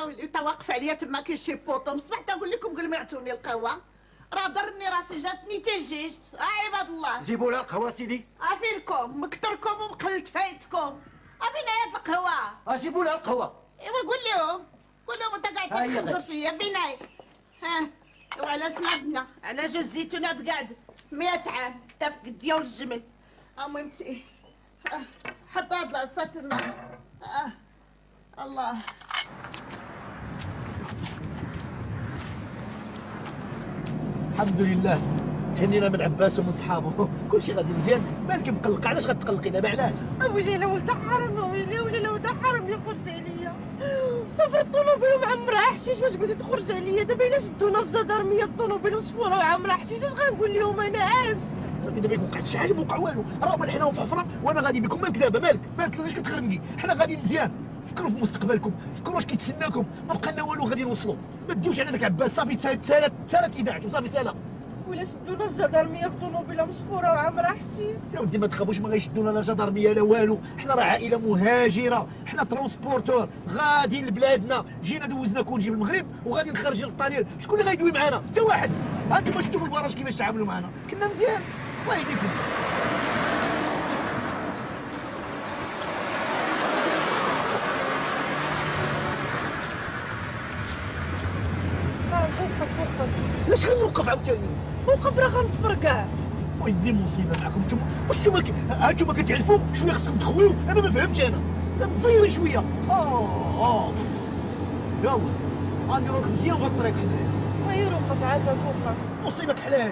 ويلي انت واقف عليا تما كي شي بوطو صبحت نقول لكم قبل ما يعطوني القهوه راه ضرني راسي جاتني تجيجت. اه عباد الله جيبوا لها القهوه سيدي. عافينكم مكتركم ومقلت فايتكم. عافينا هاد القهوه. اه جيبوا لها القهوه. ايوا قول لهم قول لهم انت قاعد تخزر فيا فينا. ها وعلى سنابنا على جوز الزيتونات قاعد مئة عام كتاف قديه والجمل. المهم تي آه. حط هاد العصا تما. آه. الله الحمد لله تهنينا من عباس ومن صحابه كلشي غادي مزيان. مالك مقلق؟ علاش غتقلقي دابا علاش؟ ويلي لا ولد حرام ويلي ويلي لا ولد حرام يخرج عليا. سافر الطوموبيل ومعمرها حشيش باش قلتي تخرج عليا. دابا الا شدونا الجدارميه بالطوموبيل مسفوره وعامرها حشيش اش غنقول لهم انا اش؟ صافي دابا ما وقعت شي حاجه ما وقع والو. راه هما حنا في حفره وانا غادي بكم. مالك دابا مالك مالك علاش كتخربقي؟ حنا غادي مزيان. فكروا في مستقبلكم فكروا واش كيتسناكم. ما بقى لنا والو غادي نوصلوا. ما تديوش على داك عباس صافي تسالت تسالت اذاعته صافي سالا. ولا شدونا الجدارميه بالطوموبيله مسفوره وعامرها حشيش. يا ودي ما تخافوش ما غيشدونا لا جدارميه لا والو. حنا راه عائله مهاجره حنا ترونسبورتور غادي لبلادنا. جينا دوزنا كونجي بالمغرب وغادي نخرج للطالير. شكون اللي غيدوي معانا؟ حتى واحد. ها انتم شفتوا في البراج كيفاش تعاملوا معنا كنا مزيان الله يهديكم. صافي وقف وقف. علاش غنوقف عاوتاني؟ وقف راه غنتفرقع. ويدي مصيبه معكم نتوما. واش نتوما ها نتوما كتعرفوا شويه خصكم تخويو. انا ما فهمتش انا تزيري شويه. اه اه يلا غنديرو لك مزيان في الطريق حنايا. غير وقف عافاك وقف. مصيبه كحل هادي.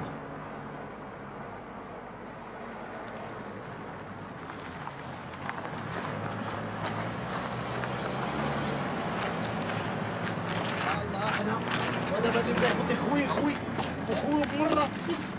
الله حنا ودابا اللي بدا يهبط خوي خوي وخوي بمره.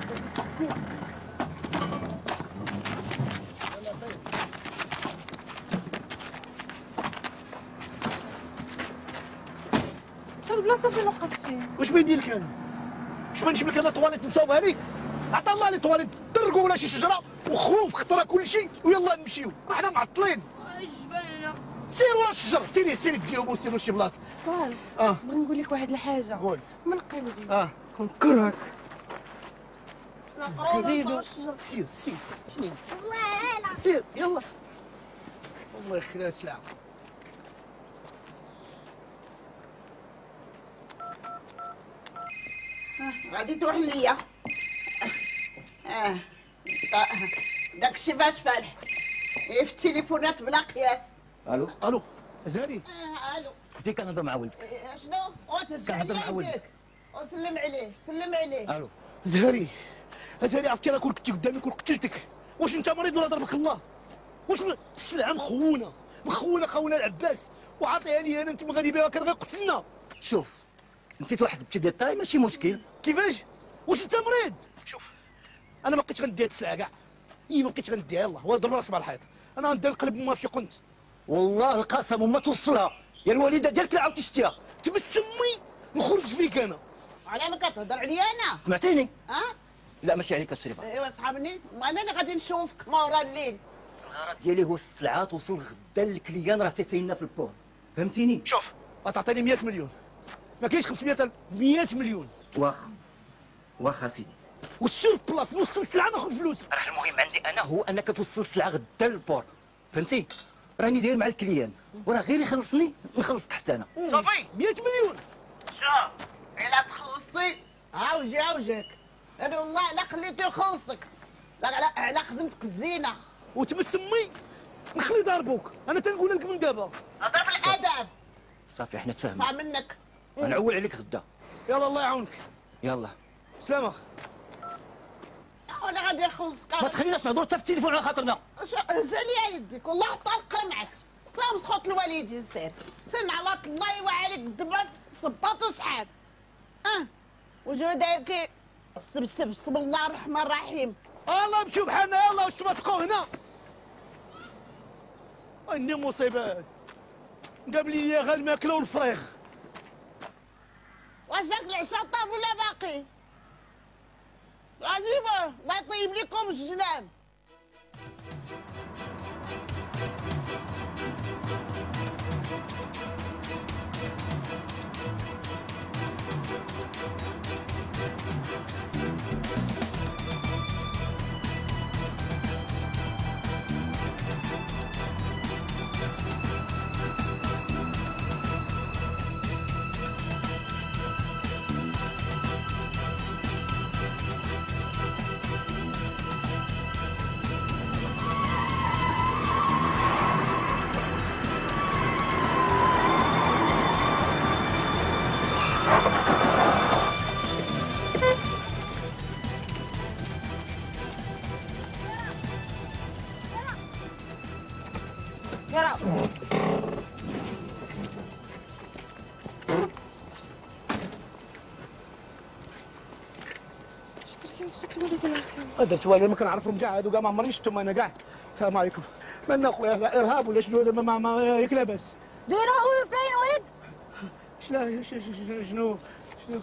شاد البلاصه فين وقفتي؟ واش بيدي لك انا؟ واش ما نجيب لك انا طواليت نصاوبها ليك؟ عطا الله لي طواليت طرقوا ولا شي شجره وخوف خطره كلشي ويلا نمشيو. حنا معطلين. عجبانه. سير ورا الشجر سيري سيري ديهم وسيروا لشي بلاصه. صالح اه بغي نقول لك واحد الحاجه. قول. من قلبي اه كنكرهك. زيدو سير سير سير سير يلا. الله يخليها سلعه. غادي تروح ليا. اه داك الشي فاش فالح في التليفونات بلا قياس. الو الو زهري. اه الو سكتي كنهضر مع ولدك. إيه، شنو؟ وتهز كنهضر مع عليا ولدك. يديك وسلم عليه سلم عليه. الو زهري زهري عرفتي راه كون كنتي قدامي كون قتلتك. واش انت مريض ولا ضربك الله؟ واش السلعه مخونه مخونه خونا العباس وعاطيها لي انا انت غادي بها كان غيقتلنا. شوف نسيت واحد بتي ديتاي ماشي مشكل. كيفاش؟ واش انت مريض؟ شوف انا ما بقيتش غندي هاد السلعه كاع. اي ما بقيتش غنديها يلاه ولا ضرب راسك مع الحيط. انا غندير نقلب ما في كنت. والله القسم وما توصلها يا الوالده ديالك اللي عاودتي شتيها. تبس امي نخرج فيك انا. على ما كتهضر عليا انا؟ سمعتيني؟ ها؟ لا ماشي عليك الشريفه. ايوا صحابني انا اللي غادي نشوفك مورا الليل. الغرض ديالي هو السلعه توصل غدا للكليان راه تيتينا في البور. فهمتيني؟ شوف غتعطيني مئة مليون ما كاينش خمسمئة ألف مئة مليون. واخا واخا سيدي. والسور بلاص نوصل السلعه ناخذ فلوس. راه المهم عندي انا هو انك توصل السلعه غدا للبور. فهمتي؟ راني داير مع الكليان وراه غير يخلصني نخلص حتى انا. صافي مئة مليون. شوف الا تخلصي عاوجي عاوجك. انا والله لا خليته يخلصك لا لا على خدمتك الزينه. وتبس امي نخلي ضربوك. انا تنقول لك من دابا هضر بالادب. صافي حنا تفاهمنا. اسمع منك. غنعول عليك غدا. يلا الله يعاونك. يلا سلامة. ولا غادي يخلصك. ما تخليناش نهضروا حتى في التليفون على خاطرنا. هز عليا يديك والله حتى القرمعس. صام سخوت الوالدين سير سن على الله يوعليك الدباس صباط وسعات. اه وجو داير كي السبسب بسم الله الرحمن الرحيم. الله مشيو بحالنا يلا واش ما تبقاو هنا. عندي مصيبات قبل لي غير الماكله والفريخ. واش جاك العشاء طاب ولا باقي؟ عجيبه الله يطيب لكم الجناب. انت مسخوط الوالدين عرفتيني. ما درت والو، ما كنعرفهم كاع هادو كاع، ما عمرني شفتهم انا كاع. السلام عليكم. مالنا خويا ارهاب ولا شنو؟ ما ما ياك لاباس. Do you know who you're playing with? شلا شنو شنو شنو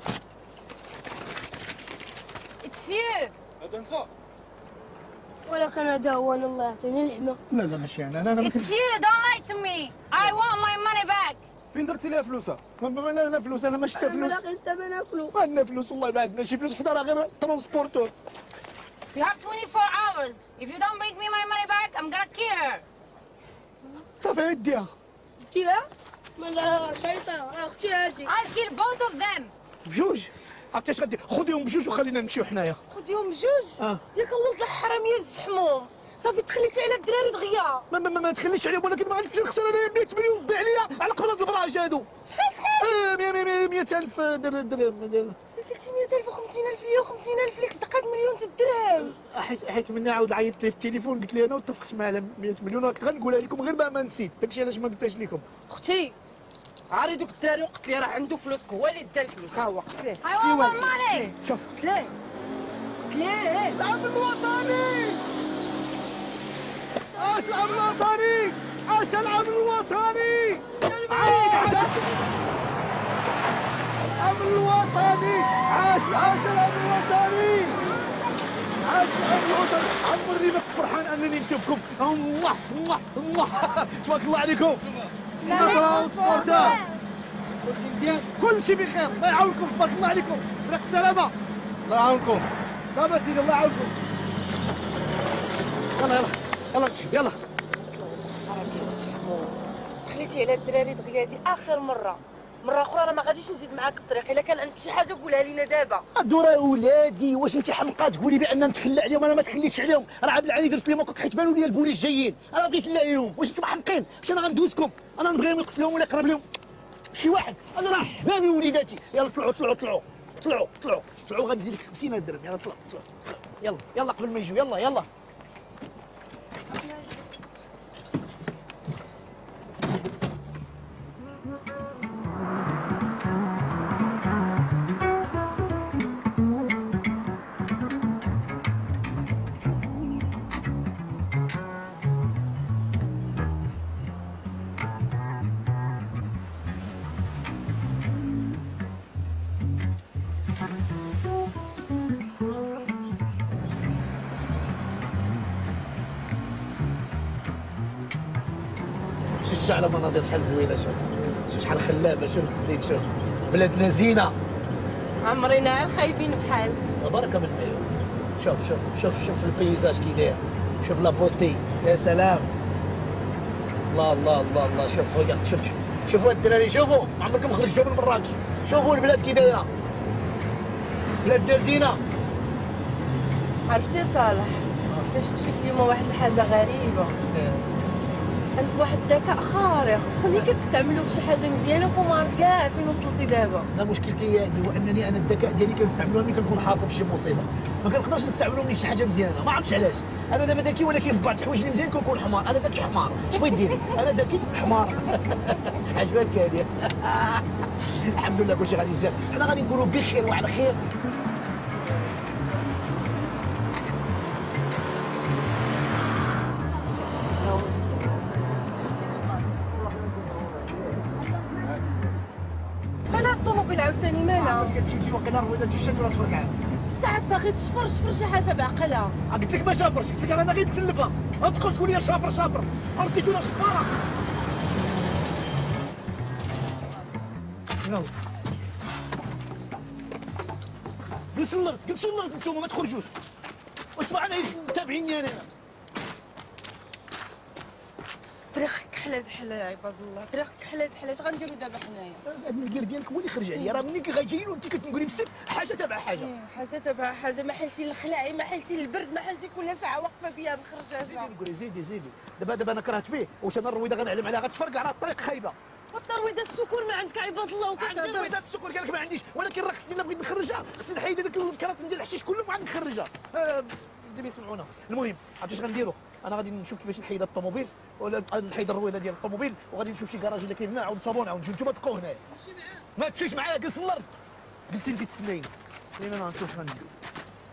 It's you. هذا انت؟ ولا كان هذا هو، انا الله يعطيني النعمه. لا لا ماشي انا انا ما It's you. Don't lie to me. I want my money back. فين درتي ليها فلوسها؟ ما لا لا فلوس، انا ما شفت فلوس. انا ما لاقي حتى ما ناكلو. ما عندنا فلوس والله، ما عندنا شي فلوس، حنا راه غير ترونسبورتور. You have twenty-four hours. If you don't bring me my money back, I'm gonna kill her. صافي ديها. ديها؟ مالا شيطان، راه اختي هادي. I'll kill both of them. بجوج. عرفتي اش غدير؟ خذيهم بجوج وخلينا نمشيو حنايا. خديهم بجوج؟ اه. ياك ولد الحرام يا الشحموم. صافي تخليتي على الدراري دغيا. ما ما ما, ما تخليش عليهم، ولكن ما غاديش نخسر انا مية مليون ضيع عليا على قبل هاد البراج هادو. شحال شحال؟ اه مية ألف درهم. قلتي مية ألف وخمسين ألف ليا وخمسين ألف ليك، صدقات مليون تاع الدرهم. حيت حيت مني عاود عيطت لي في التليفون، قلت لي انا واتفقت معاه على مية مليون، كنت غنقولها لكم غير ما ما نسيت، داكشي علاش ما قلتهاش لكم. اختي عاري دوك الدراري وقلت لي راه عنده فلوسك، هو اللي دا الفلوس. ها هو قلت ليه. I want my money. شوف قلت ليه قلت ليه العمل الوطني. عاش العمل الوطني، عاش العمل الوطني، عاش العمل الوطني، عاش عاش العمل الوطني، عاش العمل الوطني. عمرني ما كنت فرحان انني نشوفكم. الله الله الله تبارك الله عليكم. ترونسبورتور كلشي مزيان، كلشي بخير، الله يعاونكم، تبارك الله عليكم، راك السلامة. الله يعاونكم. بابا سيدي الله يعاونكم. يلا يلا يلا نمشي يلا. حرام يا الشحموم، خليتي على الدراري دغيا، هادي اخر مره، مره اخرى راه ما غاديش نزيد معاك الطريق. الا كان عندك شي حاجه قولها لينا دابا. هادو راه ولادي، واش انت حمقى تقولي بان نتخلى عليهم؟ انا ما تخليتش عليهم، راه عبد العالي درت لهم هكاك حيت بانوا لي البوليس جايين، انا بغيت نلاقيهم. واش انتم حمقين؟ واش انا غندوزكم؟ انا نبغيهم نقتلهم ولا نقرب لهم شي واحد؟ انا راه حبابي وليداتي. يلا طلعوا طلعوا طلعوا طلعوا طلعوا طلعوا، غادي نزيدك خمسين ألف درهم. يلا طلعوا طلعوا يلا يلا قبل ما يجوا. يلا يلا شوف على مناظر شحال زوينه، شوف شوف شحال خلابه، شوف الزين، شوف بلادنا زينه. عمرنا الخايبين بحال. بركه من المايو. شوف شوف شوف شوف البيزاج كي داير، شوف لا بوتي، يا سلام. الله الله الله الله. شوف خويا، شوف شوفوا الدراري، شوفوا ما عمركم خرجتوا من مراكش، شوفوا البلاد كي دايره، بلادنا زينه. عرفتي صالح، اكتشفت فيك اليوم واحد الحاجه غريبه. عندك واحد الذكاء خارق، كوني كتستعملو في شي حاجه مزيانه وما عرفت كاع فين وصلتي دابا. انا مشكلتي هذه هو انني انا الذكاء ديالي كنستعملو ملي كنكون حاصل في شي مصيبه، ما كنقدرش نستعملو ملي شي حاجه مزيانه، ما عرفتش علاش. انا دابا ذكي ولكن في بعض الحوايج اللي مزيان كنكون حمار. انا ذكي حمار، اش بغيت ديري؟ انا ذكي حمار. عجباتك هذه؟ الحمد لله كلشي غادي مزيان، حنا غادي نكونوا بخير وعلى خير. مالها الطوموبيل عاوتاني مالها؟ فاش كتمشي تجي وقيلا الرويضه تشد ولا تفرقع. ساعات باغي تشفر شفر شي حاجه بعقلها. قلت لك ما شافرش، قلت لك انا غير نتسلفها، ما تدخل تقول لي شافر شافر، عرفتي ولا شفاره. يلا جلسوا الارض، جلسوا الارض انتوما ما تخرجوش. واش معنا متابعيني انا؟ طريقك كحله زحله يا عباد الله، طريقك كحله زحله، اش غنديرو دابا حنايا؟ هذا المدير ديالك هو اللي خرج عليا، راه منين غاجيين وانت كتنقولي بزاف حاجه تبع حاجه. حاجه تبع حاجه، ما حلتي الخلاعي، ما حلتي البرد، ما حلتي كل ساعه واقفه بيا نخرج. زيدي نقولي زيدي زيدي، دابا دابا انا كرهت فيه، واش انا الرويضه غنعلم عليها غتفرقع، راه الطريق خايبه. والترويضات السكر ما عندك عباد الله وكتعب. عندي رويضات السكر قال لك ما عنديش، ولكن راه خصني الا بغيت نخرجها خصني نحيد هذاك الكرات ديال الحشيش كلهم وعاد نخرجها. آه دابا يسمعونا. المهم عرفتي اش غنديروا؟ انا غادي نشوف كيفاش نحيد الطوموبيل ولا نحيد الرويضه ديال الطوموبيل، وغادي نشوف شي كراج اللي كاين هنا نعاود صابون نعاود نجيو. نتوما تبقاو هنايا. ما تمشيش معايا، جلس الارض، جلسي اللي كتسنايني، خلينا انا نشوف اش غندير.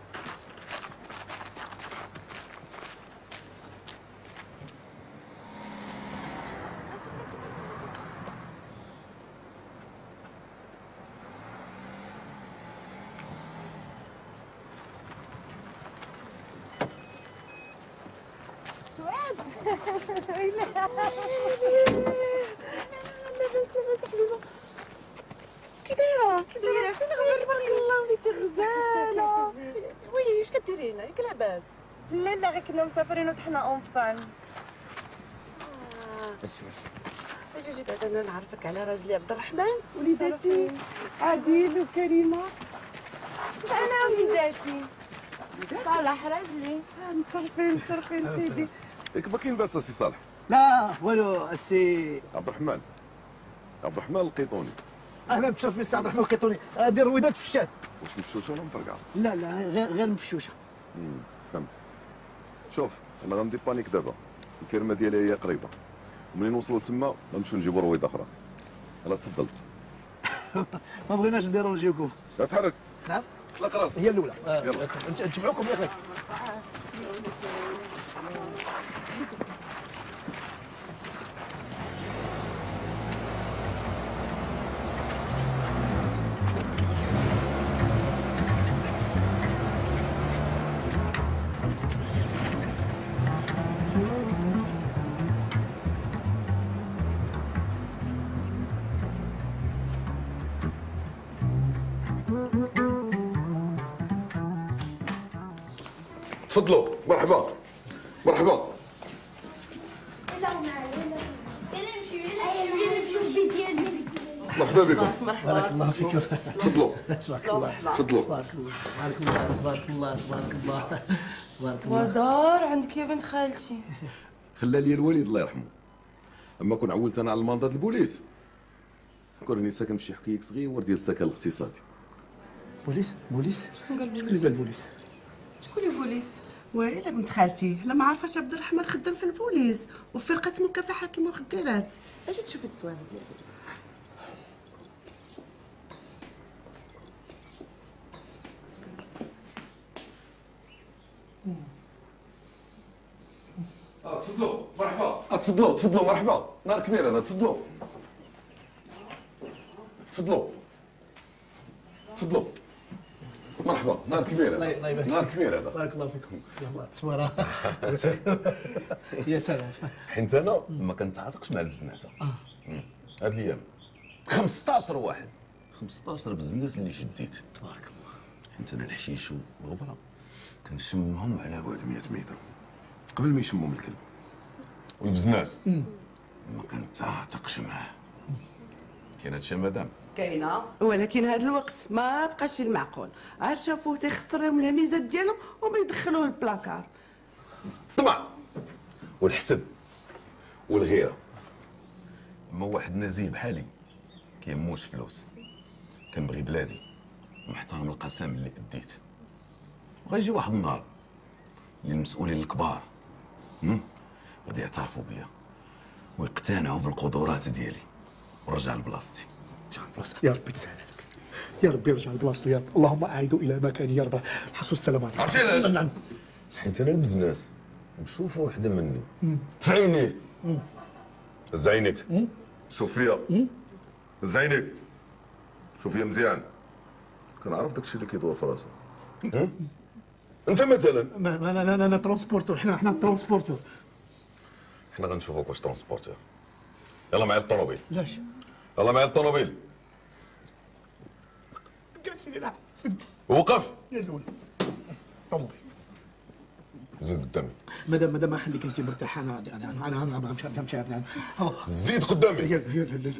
لاباس لاباس حبيبه. كي دايره كي دايره فين غير تبارك الله وليتي غزاله. وي اش كديري هنا ياك لاباس؟ لا لا غير كنا مسافرين وطحنا اون بان. باش باش اجي بعدا انا نعرفك على راجلي عبد الرحمن وليداتي عادل وكريمه. انا وليداتي صالح راجلي. متشرفين متشرفين سيدي. ياك ما كاين باس سي صالح. لا والو السي عبد الرحمن عبد الرحمن القيطوني. اهلا متشرفين سي عبد الرحمن القيطوني. هذه رويدات فشات. واش مفشوشه ولا مفرقعه؟ لا لا غير غير مفشوشه. امم فهمت. شوف انا غندي بانيك دابا، الفيرما ديالي هي قريبه، ومنين نوصلوا تما غنمشيو نجيبوا رويضه اخرى. يلاه تفضل. ما بغيناش نديرونجيوكم. لا تحرك. نعم. اطلق راسك. هي الاولى. يلا نتبعوكم يا غاس. تفضلوا. مرحبا مرحبا. مرحبا بكم. بارك الله فيكم. تفضلوا تبارك الله. تفضلوا. تبارك الله تبارك الله تبارك الله تبارك الله تبارك الله. ودار عندك يا بنت خالتي. خلى لي الوالد الله يرحمه. اما كون عولت انا على المنضد البوليس كون راني ساكن في شي حكيك صغير ديال السكن الاقتصادي. بوليس بوليس شكون قال شكون بوليس؟ اللي قال بوليس؟ شكون اللي بوليس؟ ويلي بنت خالتي لا ما عارفاش عبد الرحمن خدام في البوليس وفي فرقه مكافحه المخدرات. اجي تشوفي التصويره ديالي. اه تفضلوا مرحبا. اه تفضلوا تفضلوا مرحبا. نهار كبير هذا. تفضلوا تفضلوا تفضلوا مرحبا. نهار كبير هذا. نهار كبير هذا. بارك الله فيكم. يلا تصويره. يا سلام. حيت انا ما كنتعاطقش مع البزناسه. هاد الايام خمسطاش واحد خمسطاش بزنس اللي شديت. تبارك الله. حيت انا الحشيش والغبره كنشمهم على بعد مية متر قبل ما يشمهم الكلب. والبزناس ما كنتعاطقش معاه. كاين هادشي مدام كاينه ولكن هذا الوقت ما بقاش المعقول. عاد شافوه تيخسر لهم الهميزات ديالهم وما يدخلوه البلاكار. الطمع والحسد والغيره. اما واحد نزيه بحالي كيموش فلوس، كنبغي بلادي ومحترم القسم اللي اديت. وغيجي واحد النهار اللي المسؤولين الكبار غادي يعترفوا بيا ويقتنعوا بالقدرات ديالي ونرجع لبلاصتي. رجع لبلاصتك يا ربي تسهل عليك. يا ربي رجع لبلاصتو يا رب. اللهم اعيدوا الى مكانه يا رب. حصوا السلامه. عرفتي علاش؟ نعم. حيت انا البزنس نشوف وحده مني في عينيه. هز عينيك شوف فيا. هز عينيك شوف فيا مزيان. كنعرف داكشي اللي كيدور في راسو. انت مثلا ما ما انا انا ترونسبورتور. حنا حنا ترونسبورتور. حنا غنشوفوك واش ترونسبورتور. يلا معايا الطوموبيل. لاش يلا معايا الطوموبيل. جالسين لا سد. وقف. يا الاولى طوموبيل. زيد قدامي. مادام مادام خليك انت مرتاح. انا انا انا انا غنمشي غنمشي انا. زيد قدامي. هي هي الاولى.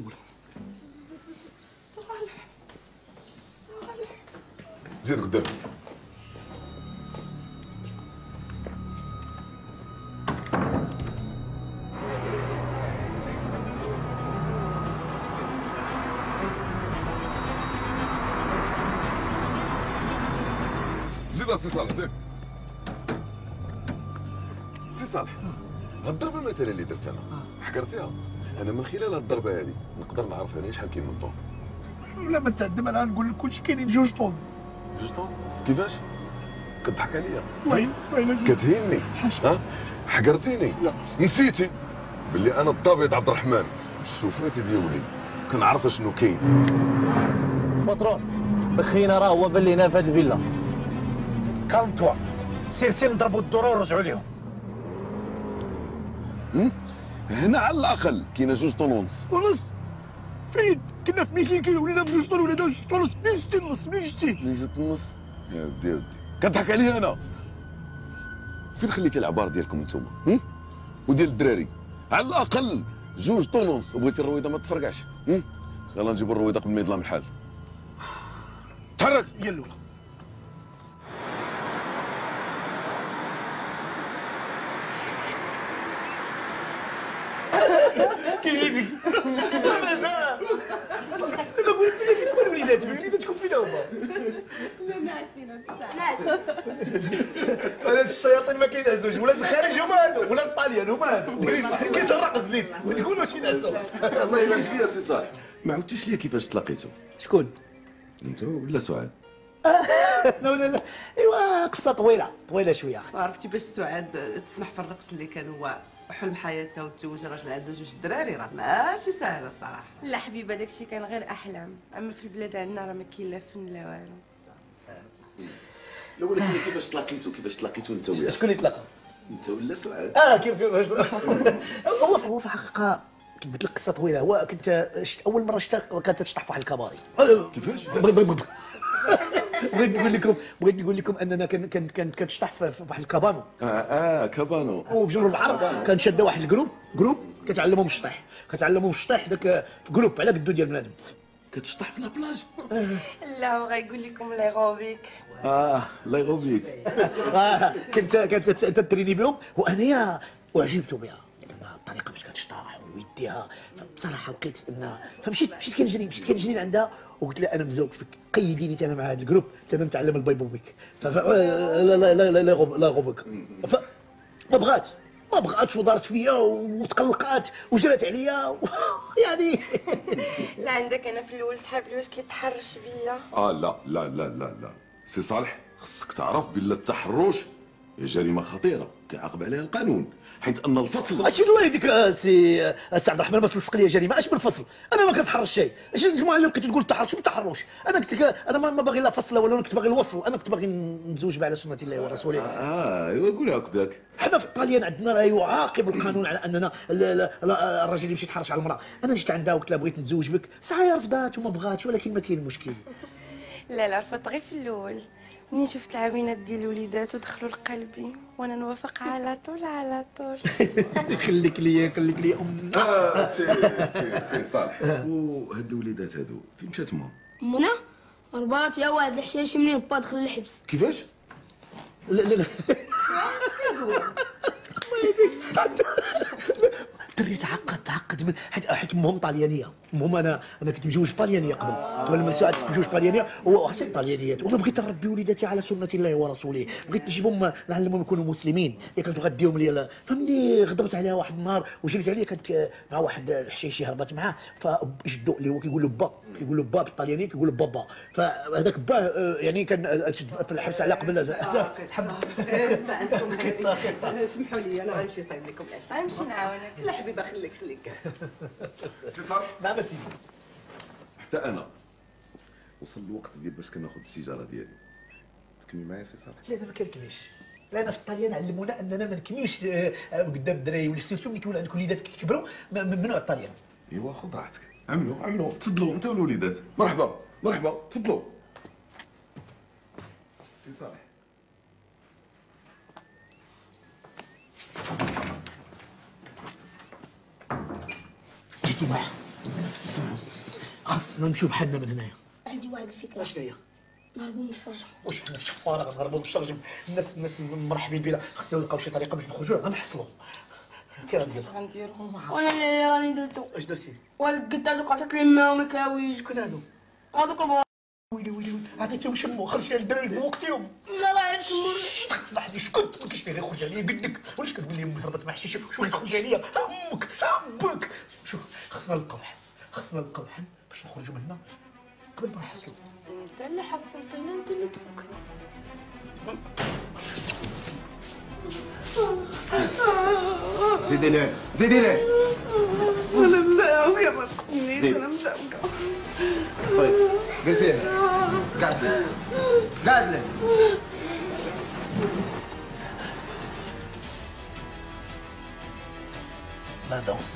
صالح صالح. زيد قدامي. زيد سي صالح زيد. سي صالح هاد الضربه مثلا اللي درت انا حكرتيها. انا من خلال هاد الضربه هادي نقدر نعرف انا شحال كاين من طون. لا ما تعدم. انا نقول لك كلشي كاينين جوج طون. جوج طون كيفاش؟ كتضحك عليا. والله والله كتهيني. ها حكرتيني. لا نسيتي باللي انا الضابط عبد الرحمن الشوفاتي ديالي كنعرف شنو كاين. باترون بخينا راه هو بان لينا في هاد الفيلا. كالم توا سير سير نضربوا الدور ونرجعوا ليهم. هنا على الاقل كاينه جوج طون ونص. ونص فين؟ كنا في مئتين كيلو ولينا في جوج طون ولا جوج طون ونص. منين جبتي النص؟ منين جبتي؟ منين جبت النص؟ يا ودي يا ودي كضحك عليا انا. فين خليتي العبار ديالكم نتوما وديال الدراري؟ على الاقل جوج طون ونص وبغيتي الرويضه ما تفرقعش. يلا نجيبوا الرويضه قبل ما يظلم الحال. تحرك. هي الاولى. كي جيتي مازال دابا قول لي فين هما الوليدات؟ وليداتكم فين هما؟ ناعسين ناعس. هاد الشياطين ما كينعسوش، ولاد الخارج هما هادو، ولاد الطاليان هما هادو كيسرق الزيت وتقول واش ينعسوا. الله يبارك فيك يا سي صالح. ما عاودتيش ليا كيفاش تلاقيتوا؟ شكون؟ انت ولا سعاد؟ لا لا لا ايوا قصه طويله طويله شويه. عرفتي باش سعاد تسمح في الرقص اللي كان هو حلم حياتها وتزوج راجل عنده جوج دراري راه ماشي ساهله الصراحه. لا حبيبه داكشي كان غير احلام، اما في البلاد عندنا راه ما كاين لا فن لا والو. لا ولكن كيفاش تلاقيتوا كيفاش تلاقيتوا انت وياه؟ شكون اللي تلاقى؟ انت ولا سعاد؟ اه كيف هو هو في الحقيقه كيف قلت لك قصه طويله. هو كنت شت اول مره شتا كانت تشطح في واحد الكباري. كيفاش؟ بغيت نقول لكم بغيت نقول لكم اننا كان كان كان كتشطح في واحد الكابانو. اه اه كابانو. وفي جنوب البحر كان شاده واحد الجروب جروب كتعلمهم الشطيح كتعلمهم الشطيح داك جروب على قدو ديال بنادم. كتشطح في لابلاج؟ لا هو غايقول لكم ليغوبيك. اه الله يغوبيك. اه كنت كنت تتريني بهم وانايا اعجبت بها الطريقه باش كتشطح ويديها. بصراحه لقيت ان فمشيت مشيت كنجري مشيت كنجري لعندها وقلت لها انا مزوق فيك قيديني انا مع هذا الجروب انا نتعلم البيبوبيك. لا لا لا لا لا لا غوبك. ما بغات ما بغاتش ودارت فيا وتقلقات وجرات عليا يعني. لا عندك انا في الاول صحابي واش كيتحرش بيا. اه لا لا لا لا لا سي صالح خصك تعرف بلا التحرش جريمه خطيره كيعاقب عليها القانون حيث ان الفصل. اش الله يهديك سي سي عبد الرحمن ما تلصق لي جريمه. اش من الفصل؟ انا ما كنتحرش شيء. اش الجماعه اللي لقيتو تقول التحرش بالتحرش؟ انا كنت انا ما باغي لا فصل ولا كنت باغي الوصل. انا كنت باغي نتزوج على سنه الله ورسوله. اه ايوا قول هكذاك. حنا في الطاليان عندنا راه يعاقب القانون على اننا الراجل يمشي يتحرش على المراه. انا جيت عندها وقلت لها بغيت نتزوج بك ساعه رفضات وما بغاتش ولكن ما كاين مشكل. لا لا رفضت غير في الاول منين شفت العوينات ديال الوليدات ودخلوا لقلبي وانا نوافق على طول على طول. خليك ليا خليك ليا ام. اه سي سي سي صالح وهاد الوليدات هادو فين مشات امهم؟ منى ربات يا واحد الحشاشي منين با دخل الحبس. كيفاش؟ لا لا لا الدري تعقد تعقد من حيت حيت امهم طاليانيه. امهم انا انا كنت مجوج طاليانيه قبل قبل ما سعاد كنت مجوج طاليانيه وحتى الطاليانيات وانا بغيت نربي وليداتي على سنه الله ورسوله. بغيت نجيبهم نعلمهم يكونوا مسلمين. هي كانت غديهم لي فمني غضبت عليها واحد النهار وجريت عليه كانت مع واحد الحشيشي هربت معاه فجدو اللي هو كيقول له با كيقول له با بالطاليانيه كيقول له بابا. فهذاك با يعني كان في الحبس على قبل اسف حب. سمحوا لي انا غنمشي نصايب لكم العشاء. غنمشي نعاونك. لا حبيبه خليك خليك. سي صالح نعم سيدي. حتى انا وصل الوقت ديال باش كناخذ السيجاره ديالي. تكمل معايا سي صالح؟ لا انا ما كنكملش. لا انا في الطاليان علمونا اننا ما نكملوش قدام الدراري ولا سيرتو ملي كيكون عندك وليدات كيكبروا ممنوع الطاليان. ايوا خذ راحتك عملوا عملوا تفضلوا انت والوليدات. مرحبا مرحبا تفضلوا. سي صالح جيتي معاه خاصنا نمشيو بحالنا من هنايا. عندي واحد الفكره. شنو هي؟ نهربوا من الشرجم. واش حنا شفاره غنهربوا من الشرجم؟ الناس الناس مرحبين بنا خاصنا نلقاو شي طريقه باش نخرجوا غنحصلوا. كي غندير؟ اش غنديروا؟ وانا اللي راني درتو. اش درتي؟ ورقدت هذوك عطيت لهم معاهم الكلاويج. شكون هادو؟ هذوك البرا. ويلي ويلي عطيتيهم شمو خرجتي على الدراري بوقتيهم. لا راه غير شمو. فضحني شكون ما كاينش اللي غيخرج عليا قدك. ولاش كتقول لي امي هربت مع حشيشه شو اللي تخرج عليا؟ امك باك. شوف خاصنا نلقاو حل خاصنا نلقاو حل باش نخرجوا من هنا قبل ما نحصلوا. انت اللي حصلتنا انت اللي تفكر. زيدي ليه زيدي ليه. انا مزعوقه ما تقوليش انا مزعوقه. طيب جلسي قاعد ليه قاعد ليه. لا دونس.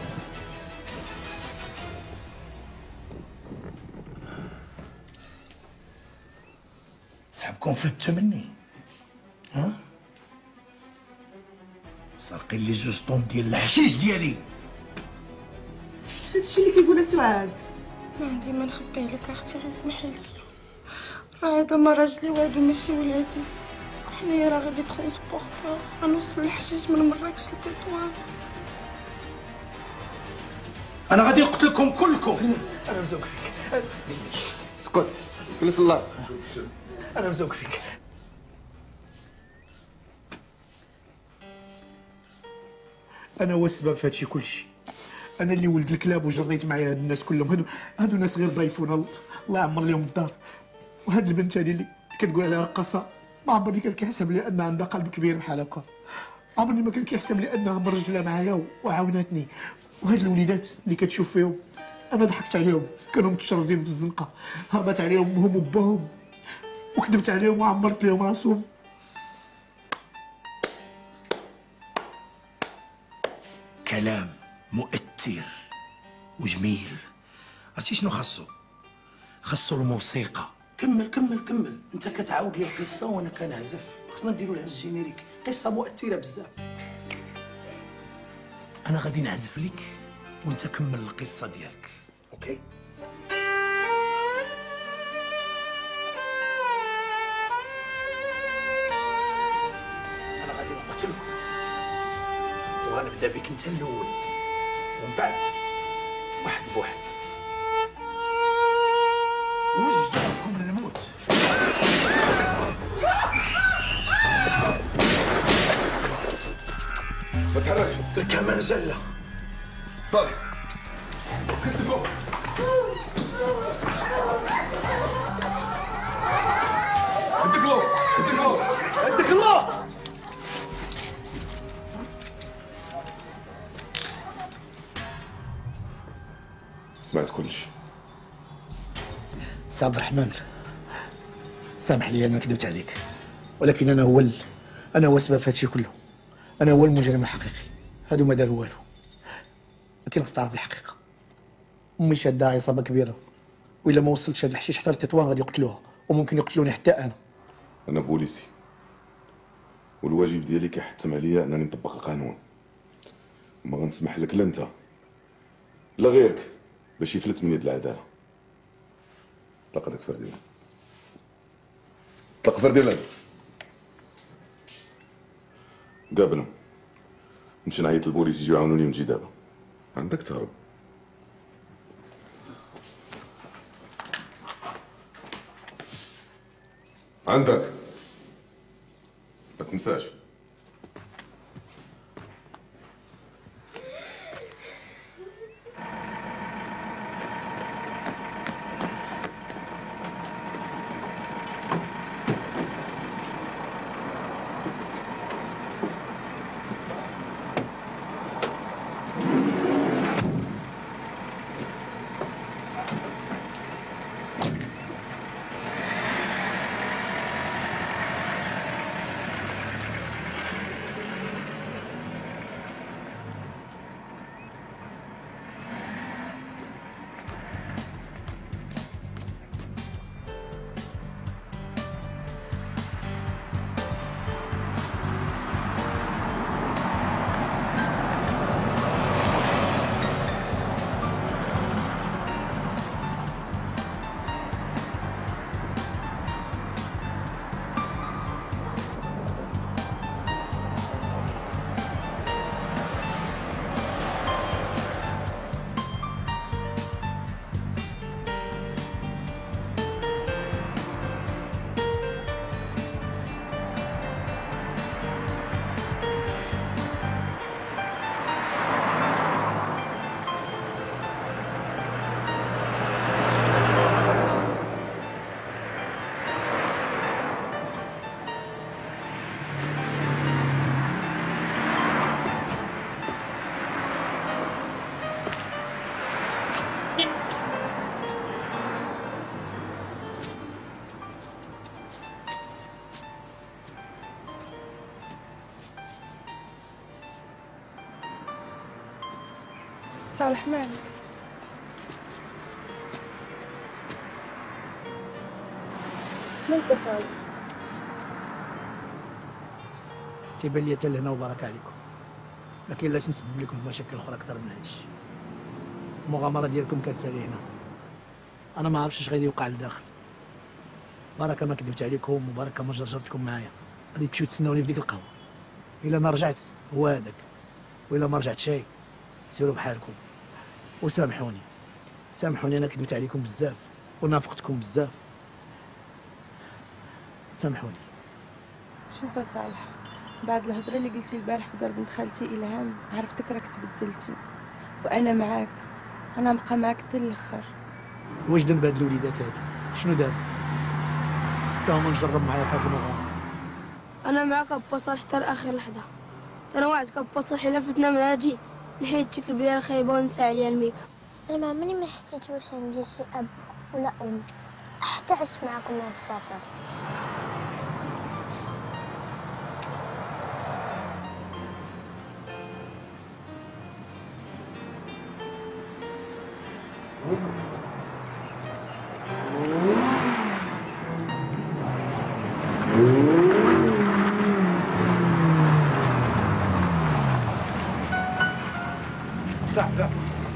صاحبكم فلتوا مني، ها؟ سرقين لي جوج طون ديال الحشيش ديالي. هادشي اللي كيقولها سعاد. ما عندي ما نخبيه لك اختي، غير سمحي لي. راه هذا ما راجلي وهادو ماشي ولادي. حنايا راه غادي ترونسبورتور، غنوصلو الحشيش من مراكش لتطوان. انا غادي نقتلكم كلكم. انا مزوق فيك. اسكت جلس الله. انا مزوق فيك. انا هو السبب في هادشي كلشي. انا اللي ولد الكلاب وجريت معايا هاد الناس كلهم. هادو هادو ناس غير ضيفونا، الله يعمر لهم الدار. وهاد البنت هادي اللي كتقول عليها رقاصه، ما عمرني كان كيحسب لي انها عندها قلب كبير بحال هكا. عمرني ما كان كيحسب لي انها مرجله معايا وعاونتني. وهاد الوليدات اللي كتشوف فيهم، انا ضحكت عليهم، كانوا متشردين في الزنقه، هربت عليهم امهم وباهم وكذبت عليهم وعمرت لهم راسهم. كلام مؤثر وجميل. عرفتي شنو خاصو؟ خاصو الموسيقى. كمل كمل كمل، انت كتعاود لي القصه وانا كنعزف. خصنا نديرو لها الجينيريك، قصه مؤثره بزاف. انا غادي نعزف لك وانت كمل القصه ديالك، اوكي؟ انا غادي نقتلك وغنبدا بك انت الاول ومن بعد واحد بواحد. وجدوا راسكم للموت. ما تحركش. كمان زله. صالح كتفوا. اتكلوا اتكلوا اتكلوا. سمعت كلشي. سي عبد الرحمن، سامح لي انا كذبت عليك، ولكن انا هو ال... انا هو السبب في هادشي كله. انا هو المجرم الحقيقي. هادو ما داروا والو، لكن خصك تعرف الحقيقه. امي شاده عصابه كبيره، والا ما وصلتش هاد الحشيش حتى لتطوان غادي يقتلوها، وممكن يقتلوني حتى انا. انا بوليسي، والواجب ديالي كيحتم عليا انني نطبق القانون. وما غنسمح لك لا انت لا غيرك باش يفلت من يد العداله. طلق هذاك فرديلان. طلق فرديلان. قابلهم. نمشي نعيط للبوليس يجيو يعاونوني ونجي دابا. عندك تهرب. عندك. ما تنساش. صالح مالك؟ مالك يا صالح؟ تيبان لي حتى لهنا وبارك عليكم، ما كاين لاش نسبب لكم مشاكل اخرى اكثر من هادشي. المغامره ديالكم كتسالي هنا، انا ما عرفتش اش غادي يوقع لداخل. بركه ما كذبت عليكم وبركه ما جرجرتكم معايا، غادي تمشيو تسناوني في ديك القهوه. الا ما رجعت هو هذاك، والا ما رجعت شي سيروا بحالكم. وسامحوني سامحوني انا كذبت عليكم بزاف ونافقتكم بزاف، سامحوني. شوف يا صالح، بعد الهضره اللي قلتي البارح في دار بنت خالتي الهام عرفتك راك تبدلتي، وانا معاك، انا نبقى معاك حتى الاخر. واش ذنب هاد الوليدات هادو؟ شنو دار؟ تا هما نجرب معايا في هاد المغامره. انا معاك ابا صالح حتى لاخر لحظه. انا وعدك ابا صالح الا فتنا من هادي نحيد شكل البدايه الخايبه ونسى عليها الميكا. انا ما عمري ما حسيت واش عندي شي اب ولا ام حتى عشت معاكم هاد السفر. صح.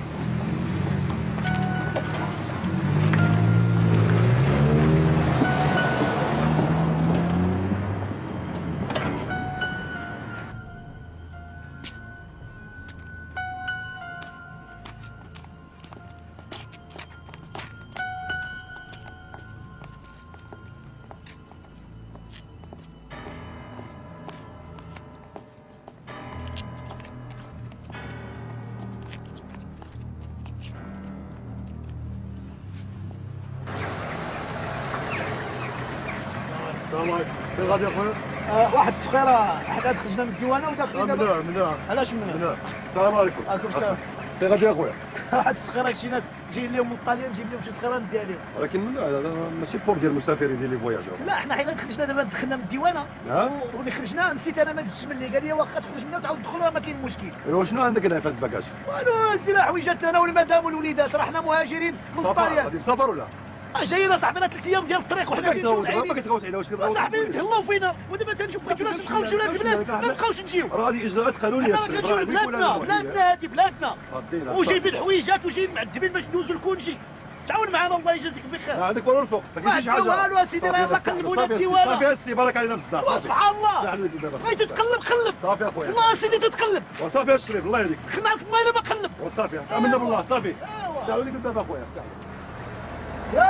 السلام عليكم، فين غادي اخويا؟ آه واحد الصغيره حداد خرجنا من الديوانه وداك ممنوع ممنوع. علاش ممنوع؟ ممنوع. السلام عليكم. عليكم السلام. فين غادي اخويا؟ واحد الصغيره شي ناس جايين لهم من طاليان جايب لهم شي صغيره نديها لهم. ولكن ممنوع، هذا ماشي بور ديال المسافرين ديال لي فواياجور. لا حنا حيت خرجنا دابا دخلنا من الديوانه وملي خرجنا نسيت انا ما دزتش من اللي قال لي واخا تخرج منا وتعاود تدخل راه ما كاين مشكل. ايوا شنو عندك هنا في هذا الباكاج؟ والو سي حويجات انا والمدام والوليدات، راه حنا مهاجرين من طاليان. غادي مسافر ولا؟ اه جايين اصاحبي راه ثلاث ايام ديال الطريق وحنا جايين نشوفوا العيدين. ما كتغوت علينا واش كتبغيو؟ اصاحبي تهلاو فينا ودابا تنشوف بغيتو نبقاو نمشيو لهاد البلاد ما نبقاوش نجيو. راه هذه اجراءات قانونيه. حنا كنمشيو لبلادنا، بلادنا هادي بلادنا. وجايبين حويجات وجايين معذبين باش ندوزو الكونجي. تعاون معنا الله يجازيك بخير. عندك والو الفوق، ما كاينش شي حاجه. والو اسيدي راه يلاه قلبونا الديوانه. صافي السي بارك علينا في الصداع. سبحان الله. بغيتي تقلب قلب. صافي اخويا. والله اسيدي تتقلب. وصافي الشريف الله يهديك. دخلنا لك والله الا ما قلب. وصافي امنا بالله صافي. تعاوني قدام اخويا. ياك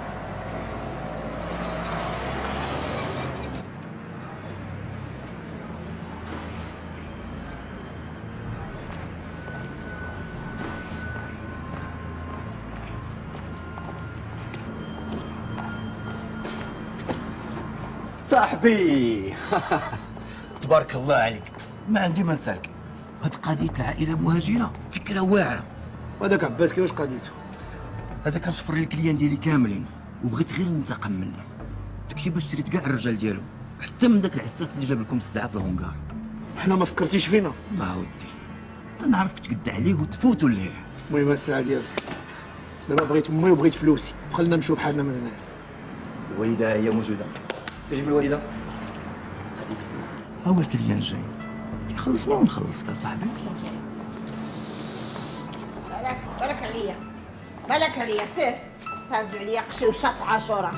صاحبي تبارك الله عليك، ما عندي ما نسالك. هاد قضية العائلة المهاجرة فكرة واعرة. وهذاك عباس كيفاش قضيته؟ هذا كنشفر لي الكليان ديالي كاملين وبغيت غير ننتقم منه. داكشي باش شريت كاع الرجال ديالو حتى من داك الحساس اللي جاب لكم السلعة في الهونغار. حنا ما فكرتيش فينا؟ ما ودي نعرفك تقد عليه وتفوتوا ليه. المهم السلعة ديالك دابا بغيت امي وبغيت فلوسي، خلينا نمشيو بحالنا من هنايا. الوالدة هي موجودة. تجيب الوالدة. ها هو الكليان جاي، يخلصني ونخلصك اصاحبي. بالك بالك عليا بالك عليا سير تهز عليا قشي وشط عاشوره.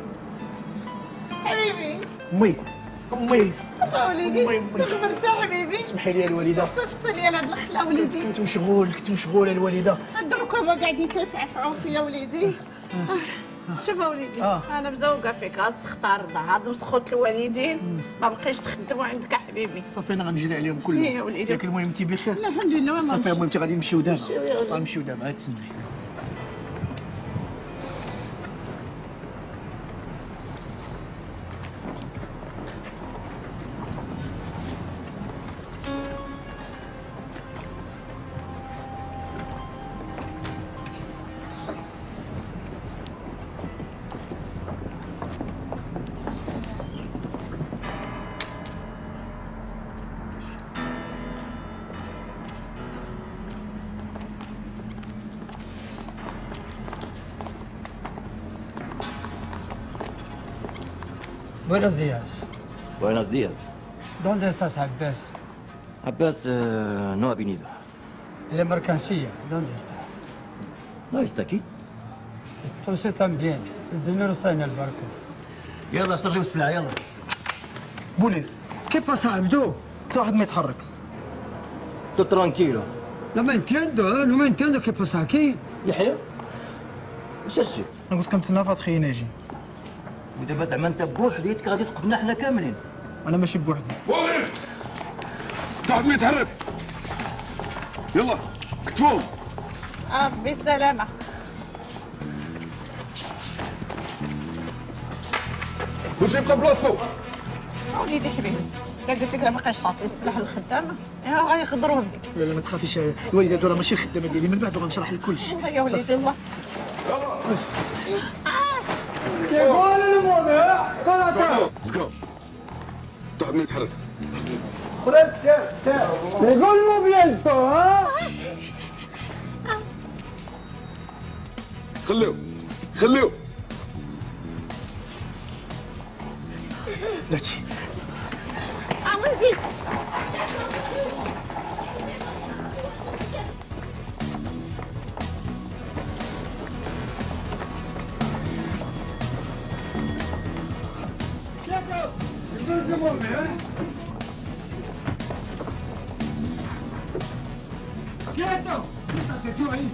حبيبي امي امي الله وليدي تغفرت يا حبيبي. اسمحي لي الوالده، صفتي لي على هاد الخلا وليدي. كنت مشغول كنت مشغوله الوالده. هاد الركبه قاعدين كيفعفعوا فيا وليدي. شوف وليدي آه. انا مزوقه فيك هاز اختار هاد مسخوت الوالدين ما بقيتش تخدموا عندك حبيبي. صافي انا غنجري عليهم كلهم. إيه يا وليدي. ياك المهم انت بخير؟ لا الحمد لله. صافي المهم انت غادي نمشيو دابا. نمشيو يا وليدي. غنمشيو دابا تسناي. بوينوس دياس. بوينوس دياس. دونde estás عباس؟ عباس آه، no ha venido. La mercancía, ¿dónde está? No está aquí. Entonces también. El dinero está en el barco. يلا استرجعوا السلعة يلا. بوليس. ¿Qué pasa, عبدو؟ حتى واحد ما يتحرك. تو ترانكيلو. No me entiendo, ¿eh? No me entiendo qué pasa aquí. يحيى واش هادشي؟ انا قلت كنتسنى فهاد خينا يجي. ودابا زعما انت بوحديتك غادي تقبنا حنا كاملين. انا ماشي بوحدي. بوليس حتى واحد ما يتحرك. يلا كتبوهم. اه بالسلامة. كلشي يبقى بلاصتو. وليدي حبيبي، لا قلت لك راه ما بقاش تعطي السلاح للخدامة، ها غيخضروهم لك. لا لا ما تخافيش الوالده هادو راه ماشي الخدامه ديالي، من بعد غنشرح لك كلشي. الله يا وليدي الله. سكو حتى واحد ما يتحرك. نقول موفينتو ها؟ خليو خليو. لا تجي. عمرتي. Quieto. Quítate tú ahí.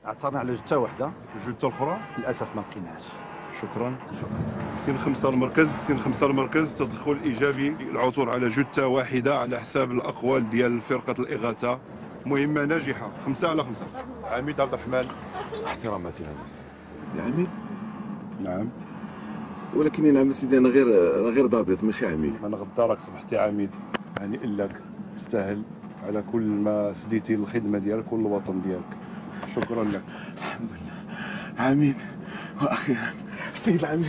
عثرنا على جثه واحده، الجثه الاخرى للاسف ما لقيناهاش. شكرا. سين خمسة المركز، سين خمسة المركز، تدخل ايجابي العثور على جثه واحده على حساب الاقوال ديال فرقه الاغاثه. مهمه ناجحه. خمسة على خمسة. عميد عبد الرحمن. احتراماتي لها يا عميد. نعم. ولكن يا نعم سيدي انا غير انا غير ضابط ماشي عميد. انا غدا راك صبحتي عميد، يعني لك تستاهل على كل ما سديتي الخدمه ديالك والوطن ديالك. شكرا لك. الحمد لله عميد، واخيرا سيد العميد.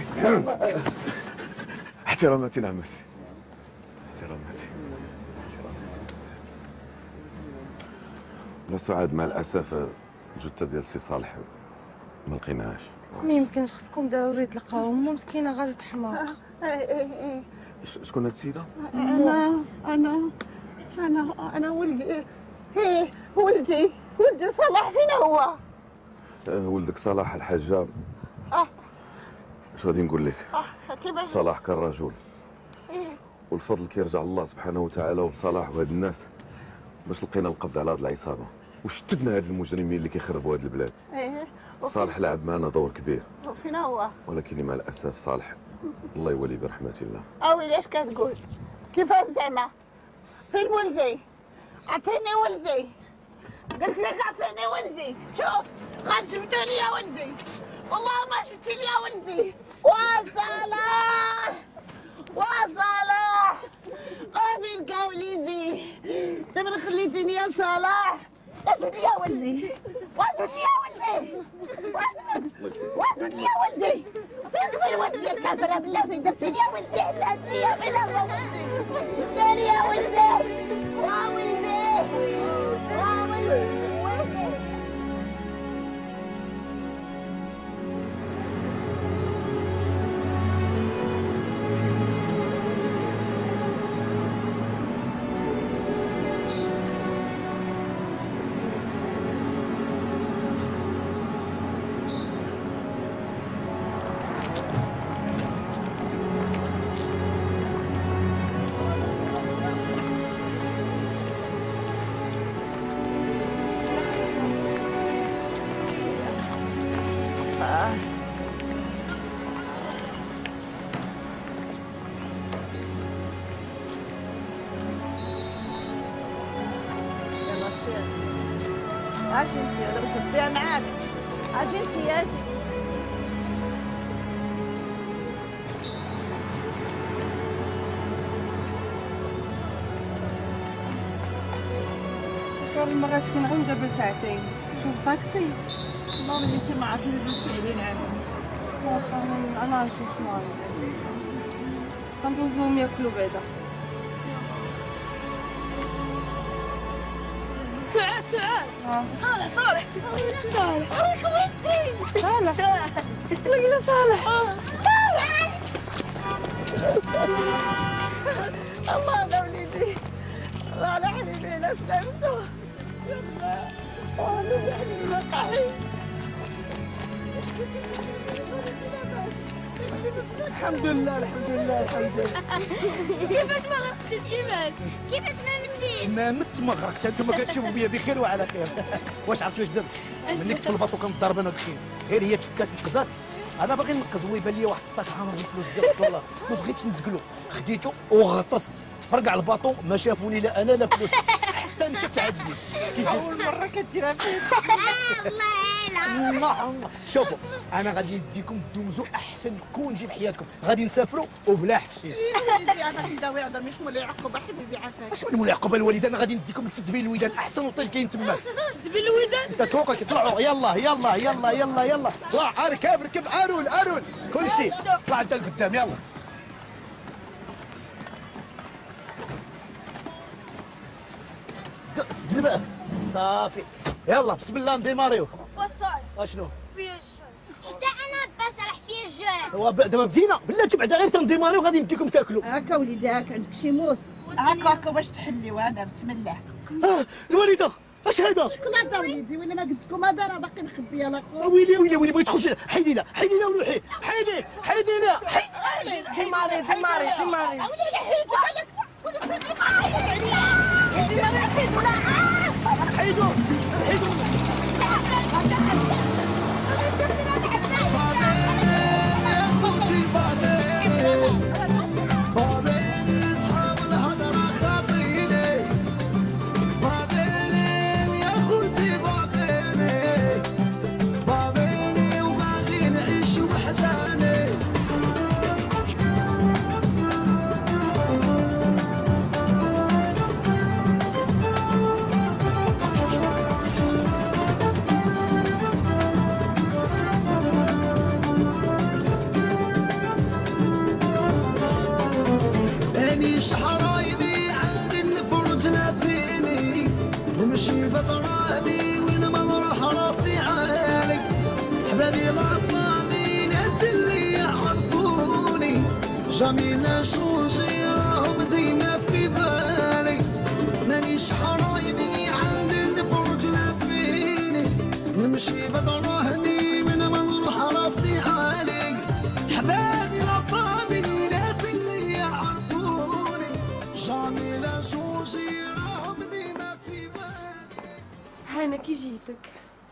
احتراماتي نعمتي، احتراماتي. لا سعاد مع الاسف الجثه ديال السي صالح ما لقيناهاش. ما يمكنش، خصكم ضروري تلقاوها، امه مسكينه غادي تحماق. ايه ايه ايه شكون هاد السيده؟ انا انا انا انا ولدي. ايه ولدي ولدي صلاح فين هو؟ أه ولدك صلاح الحجار. اه اش غادي نقول لك؟ اه كيفاش؟ صلاح كان رجل، ايه والفضل كيرجع الله سبحانه وتعالى وصلاح وهاد الناس باش لقينا القبض على هاد العصابه وشتتنا هاد المجرمين اللي كيخربوا هاد البلاد. ايه صالح لعب معنا دور كبير، وفين هو؟ ولكن مع الاسف صالح الله يولي برحمة الله. اويلي اش كتقول؟ كيفاش زعما؟ فين ولدي؟ عطيني ولدي، قلت لك عطيني ولدي. شوف غتجبدوا لي ولدي، والله ما جبتي لي ولدي. وصلاح وصلاح غادي نلقى وليدي، دابا خليتيني يا صلاح. واجبد لي ولدي، واجبد لي ولدي، واجبد واجبد لي ولدي. فين ولدي يا كافره بالله؟ فين درتي لي ولدي؟ حلاتني يا بلا ولدي، داري يا ولدي. وا ولدي وا ولدي ولدي. اجي انت، انا بغيت تطيع معاك. اجي انت اجي. كار المرات كنعوم دابا ساعتين، شوف طاكسي. والله ملي انت ما عرفتي اللي درتي علينا عامل. واخا انا نشوف شنو غندوزوهم ياكلوا بعدا. سعاد سعاد صالح صالح صالح صالح لقينا صالح صالح. الله انا وليدي، الله على حبيبي لا سلامته. والله يا حبيبي ما قاحي. الحمد لله الحمد لله الحمد لله. كيفاش ما غرقتيش؟ كيفاش كيفاش ما متيش؟ ما مت ما غرقت، انتم كتشوفوا فيا بخير وعلى خير. واش عرفت واش درت؟ ملي كنت في الباطو كنت ضارب انا ودخين، غير هي تفكات نقزات. انا باغي نقز، هو يبان لي واحد الصاك عامر بالفلوس ديال الدولار، ما بغيتش نزقلو، خديتو وغطست، تفرقع الباطو ما شافوني لا انا لا فلوس، حتى انا شفت عاد جيت. اول مره كديرها فيك. الله. شوفوا انا غادي نديكم دوزوا احسن كونجي في حياتكم، غادي نسافروا وبلا حشيش. وليدي انا نداوي عظمي مولاي يعقوب حبيبي عافاك. اش من مولاي يعقوب الوالد؟ انا غادي نديكم لسد بين الودان، احسن اوطيل كاين تماك. سد بين الودان؟ انت سوقك طلعوا، يلا يلا يلا يلا يلا طلع، اركب ركب ارول ارول كل شيء، طلع انت لقدام يلا. سد سد بقى صافي، يلا بسم الله نديماريو. وصل اشنو؟ فيه الشر حتى انا بصراح فيه الجوع. هو دابا بدينا بلاتي بعدا غير تنديماريو غادي نديكم تاكلوا. هاكا وليدي هاك عندك شي موس؟ هاكا هاكا باش تحليو هذا بسم الله. اه الوالده اش هذا؟ شكون هذا وليدي؟ ولا ما قلت لكم هذا راه باقي مخبيه لاخو. ويلي ويلي ويلي بغيت تخرج، حيدي لا حيدي لا ولوحي حيدي حيدي لا ديماري ديماري ديماري. حيدو حيدو بطراني وين ما نروح راسي عالي حبابي غفاني ناس اللي يعرفوني جامي لا شونجي راهم ديما في بالي مانيش حرايبي عندي نفرج لابيني نمشي بطراني وين ما نروح راسي عالي حبابي غفاني ناس اللي يعرفوني جامي لا شونجي راهم ديما في بالي. هانا كي جيتك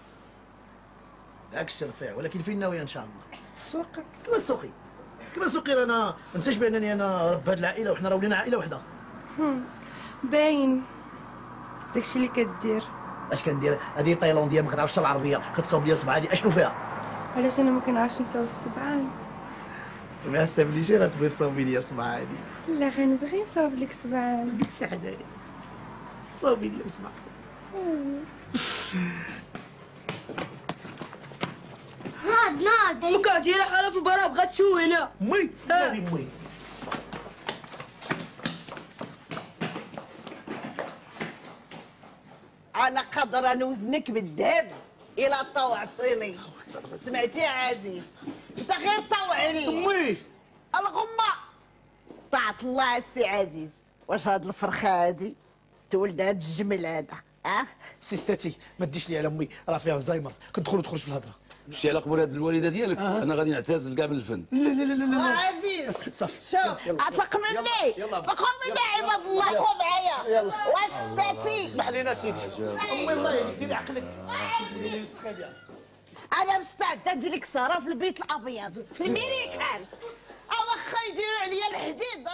داك الشرفيع، ولكن فين ناويه ان شاء الله؟ سوقك كما سوقي كما سوقي رانا ما تنساش بانني انا رب هاد العائله وحنا راه ولينا عائله وحده. هم، باين داكشي اللي كدير. اش كندير؟ هذه تايلانديه ما كتعرفش العربيه كتصاوب لي صبعاني اشنو فيها؟ علاش انا ما كنعرفش نصاوب السبعان؟ ما حسبليش غتبغي تصاوبي لي صبعاني. لا غنبغي نصاوب لك سبعان. ديك الساعه حدايا صاوبي لي صبعاني. ناض ناض امك عجيله حاله في البرا بغات تشوينا. مي ناري مي انا قادره نوزنك بالذهب الى طوعتيني. سمعتي يا عزيز؟ انت غير طوعني. امي الغمه طاعة الله السي عزيز. واش هاد الفرخه هادي تولد هاد الجمل هذا؟ اه سيستاتي ما تديش لي على امي راه فيها الزهايمر كتدخل وتخرج في الهضره. مشي على قبول هاد الوالده ديالك آه. انا غادي نعتزل كاع من الفن. لا لا لا لا لا عزيز صافي شوف اطلق مني اطلق مني عباد الله قوم معايا. يلا وستاتي اسمح لينا سيدي. امي الله يهديك ديري عقلك. انا مستعده ندير لك سهره في البيت الابيض في الميريكان. واخا يديروا عليا الحديد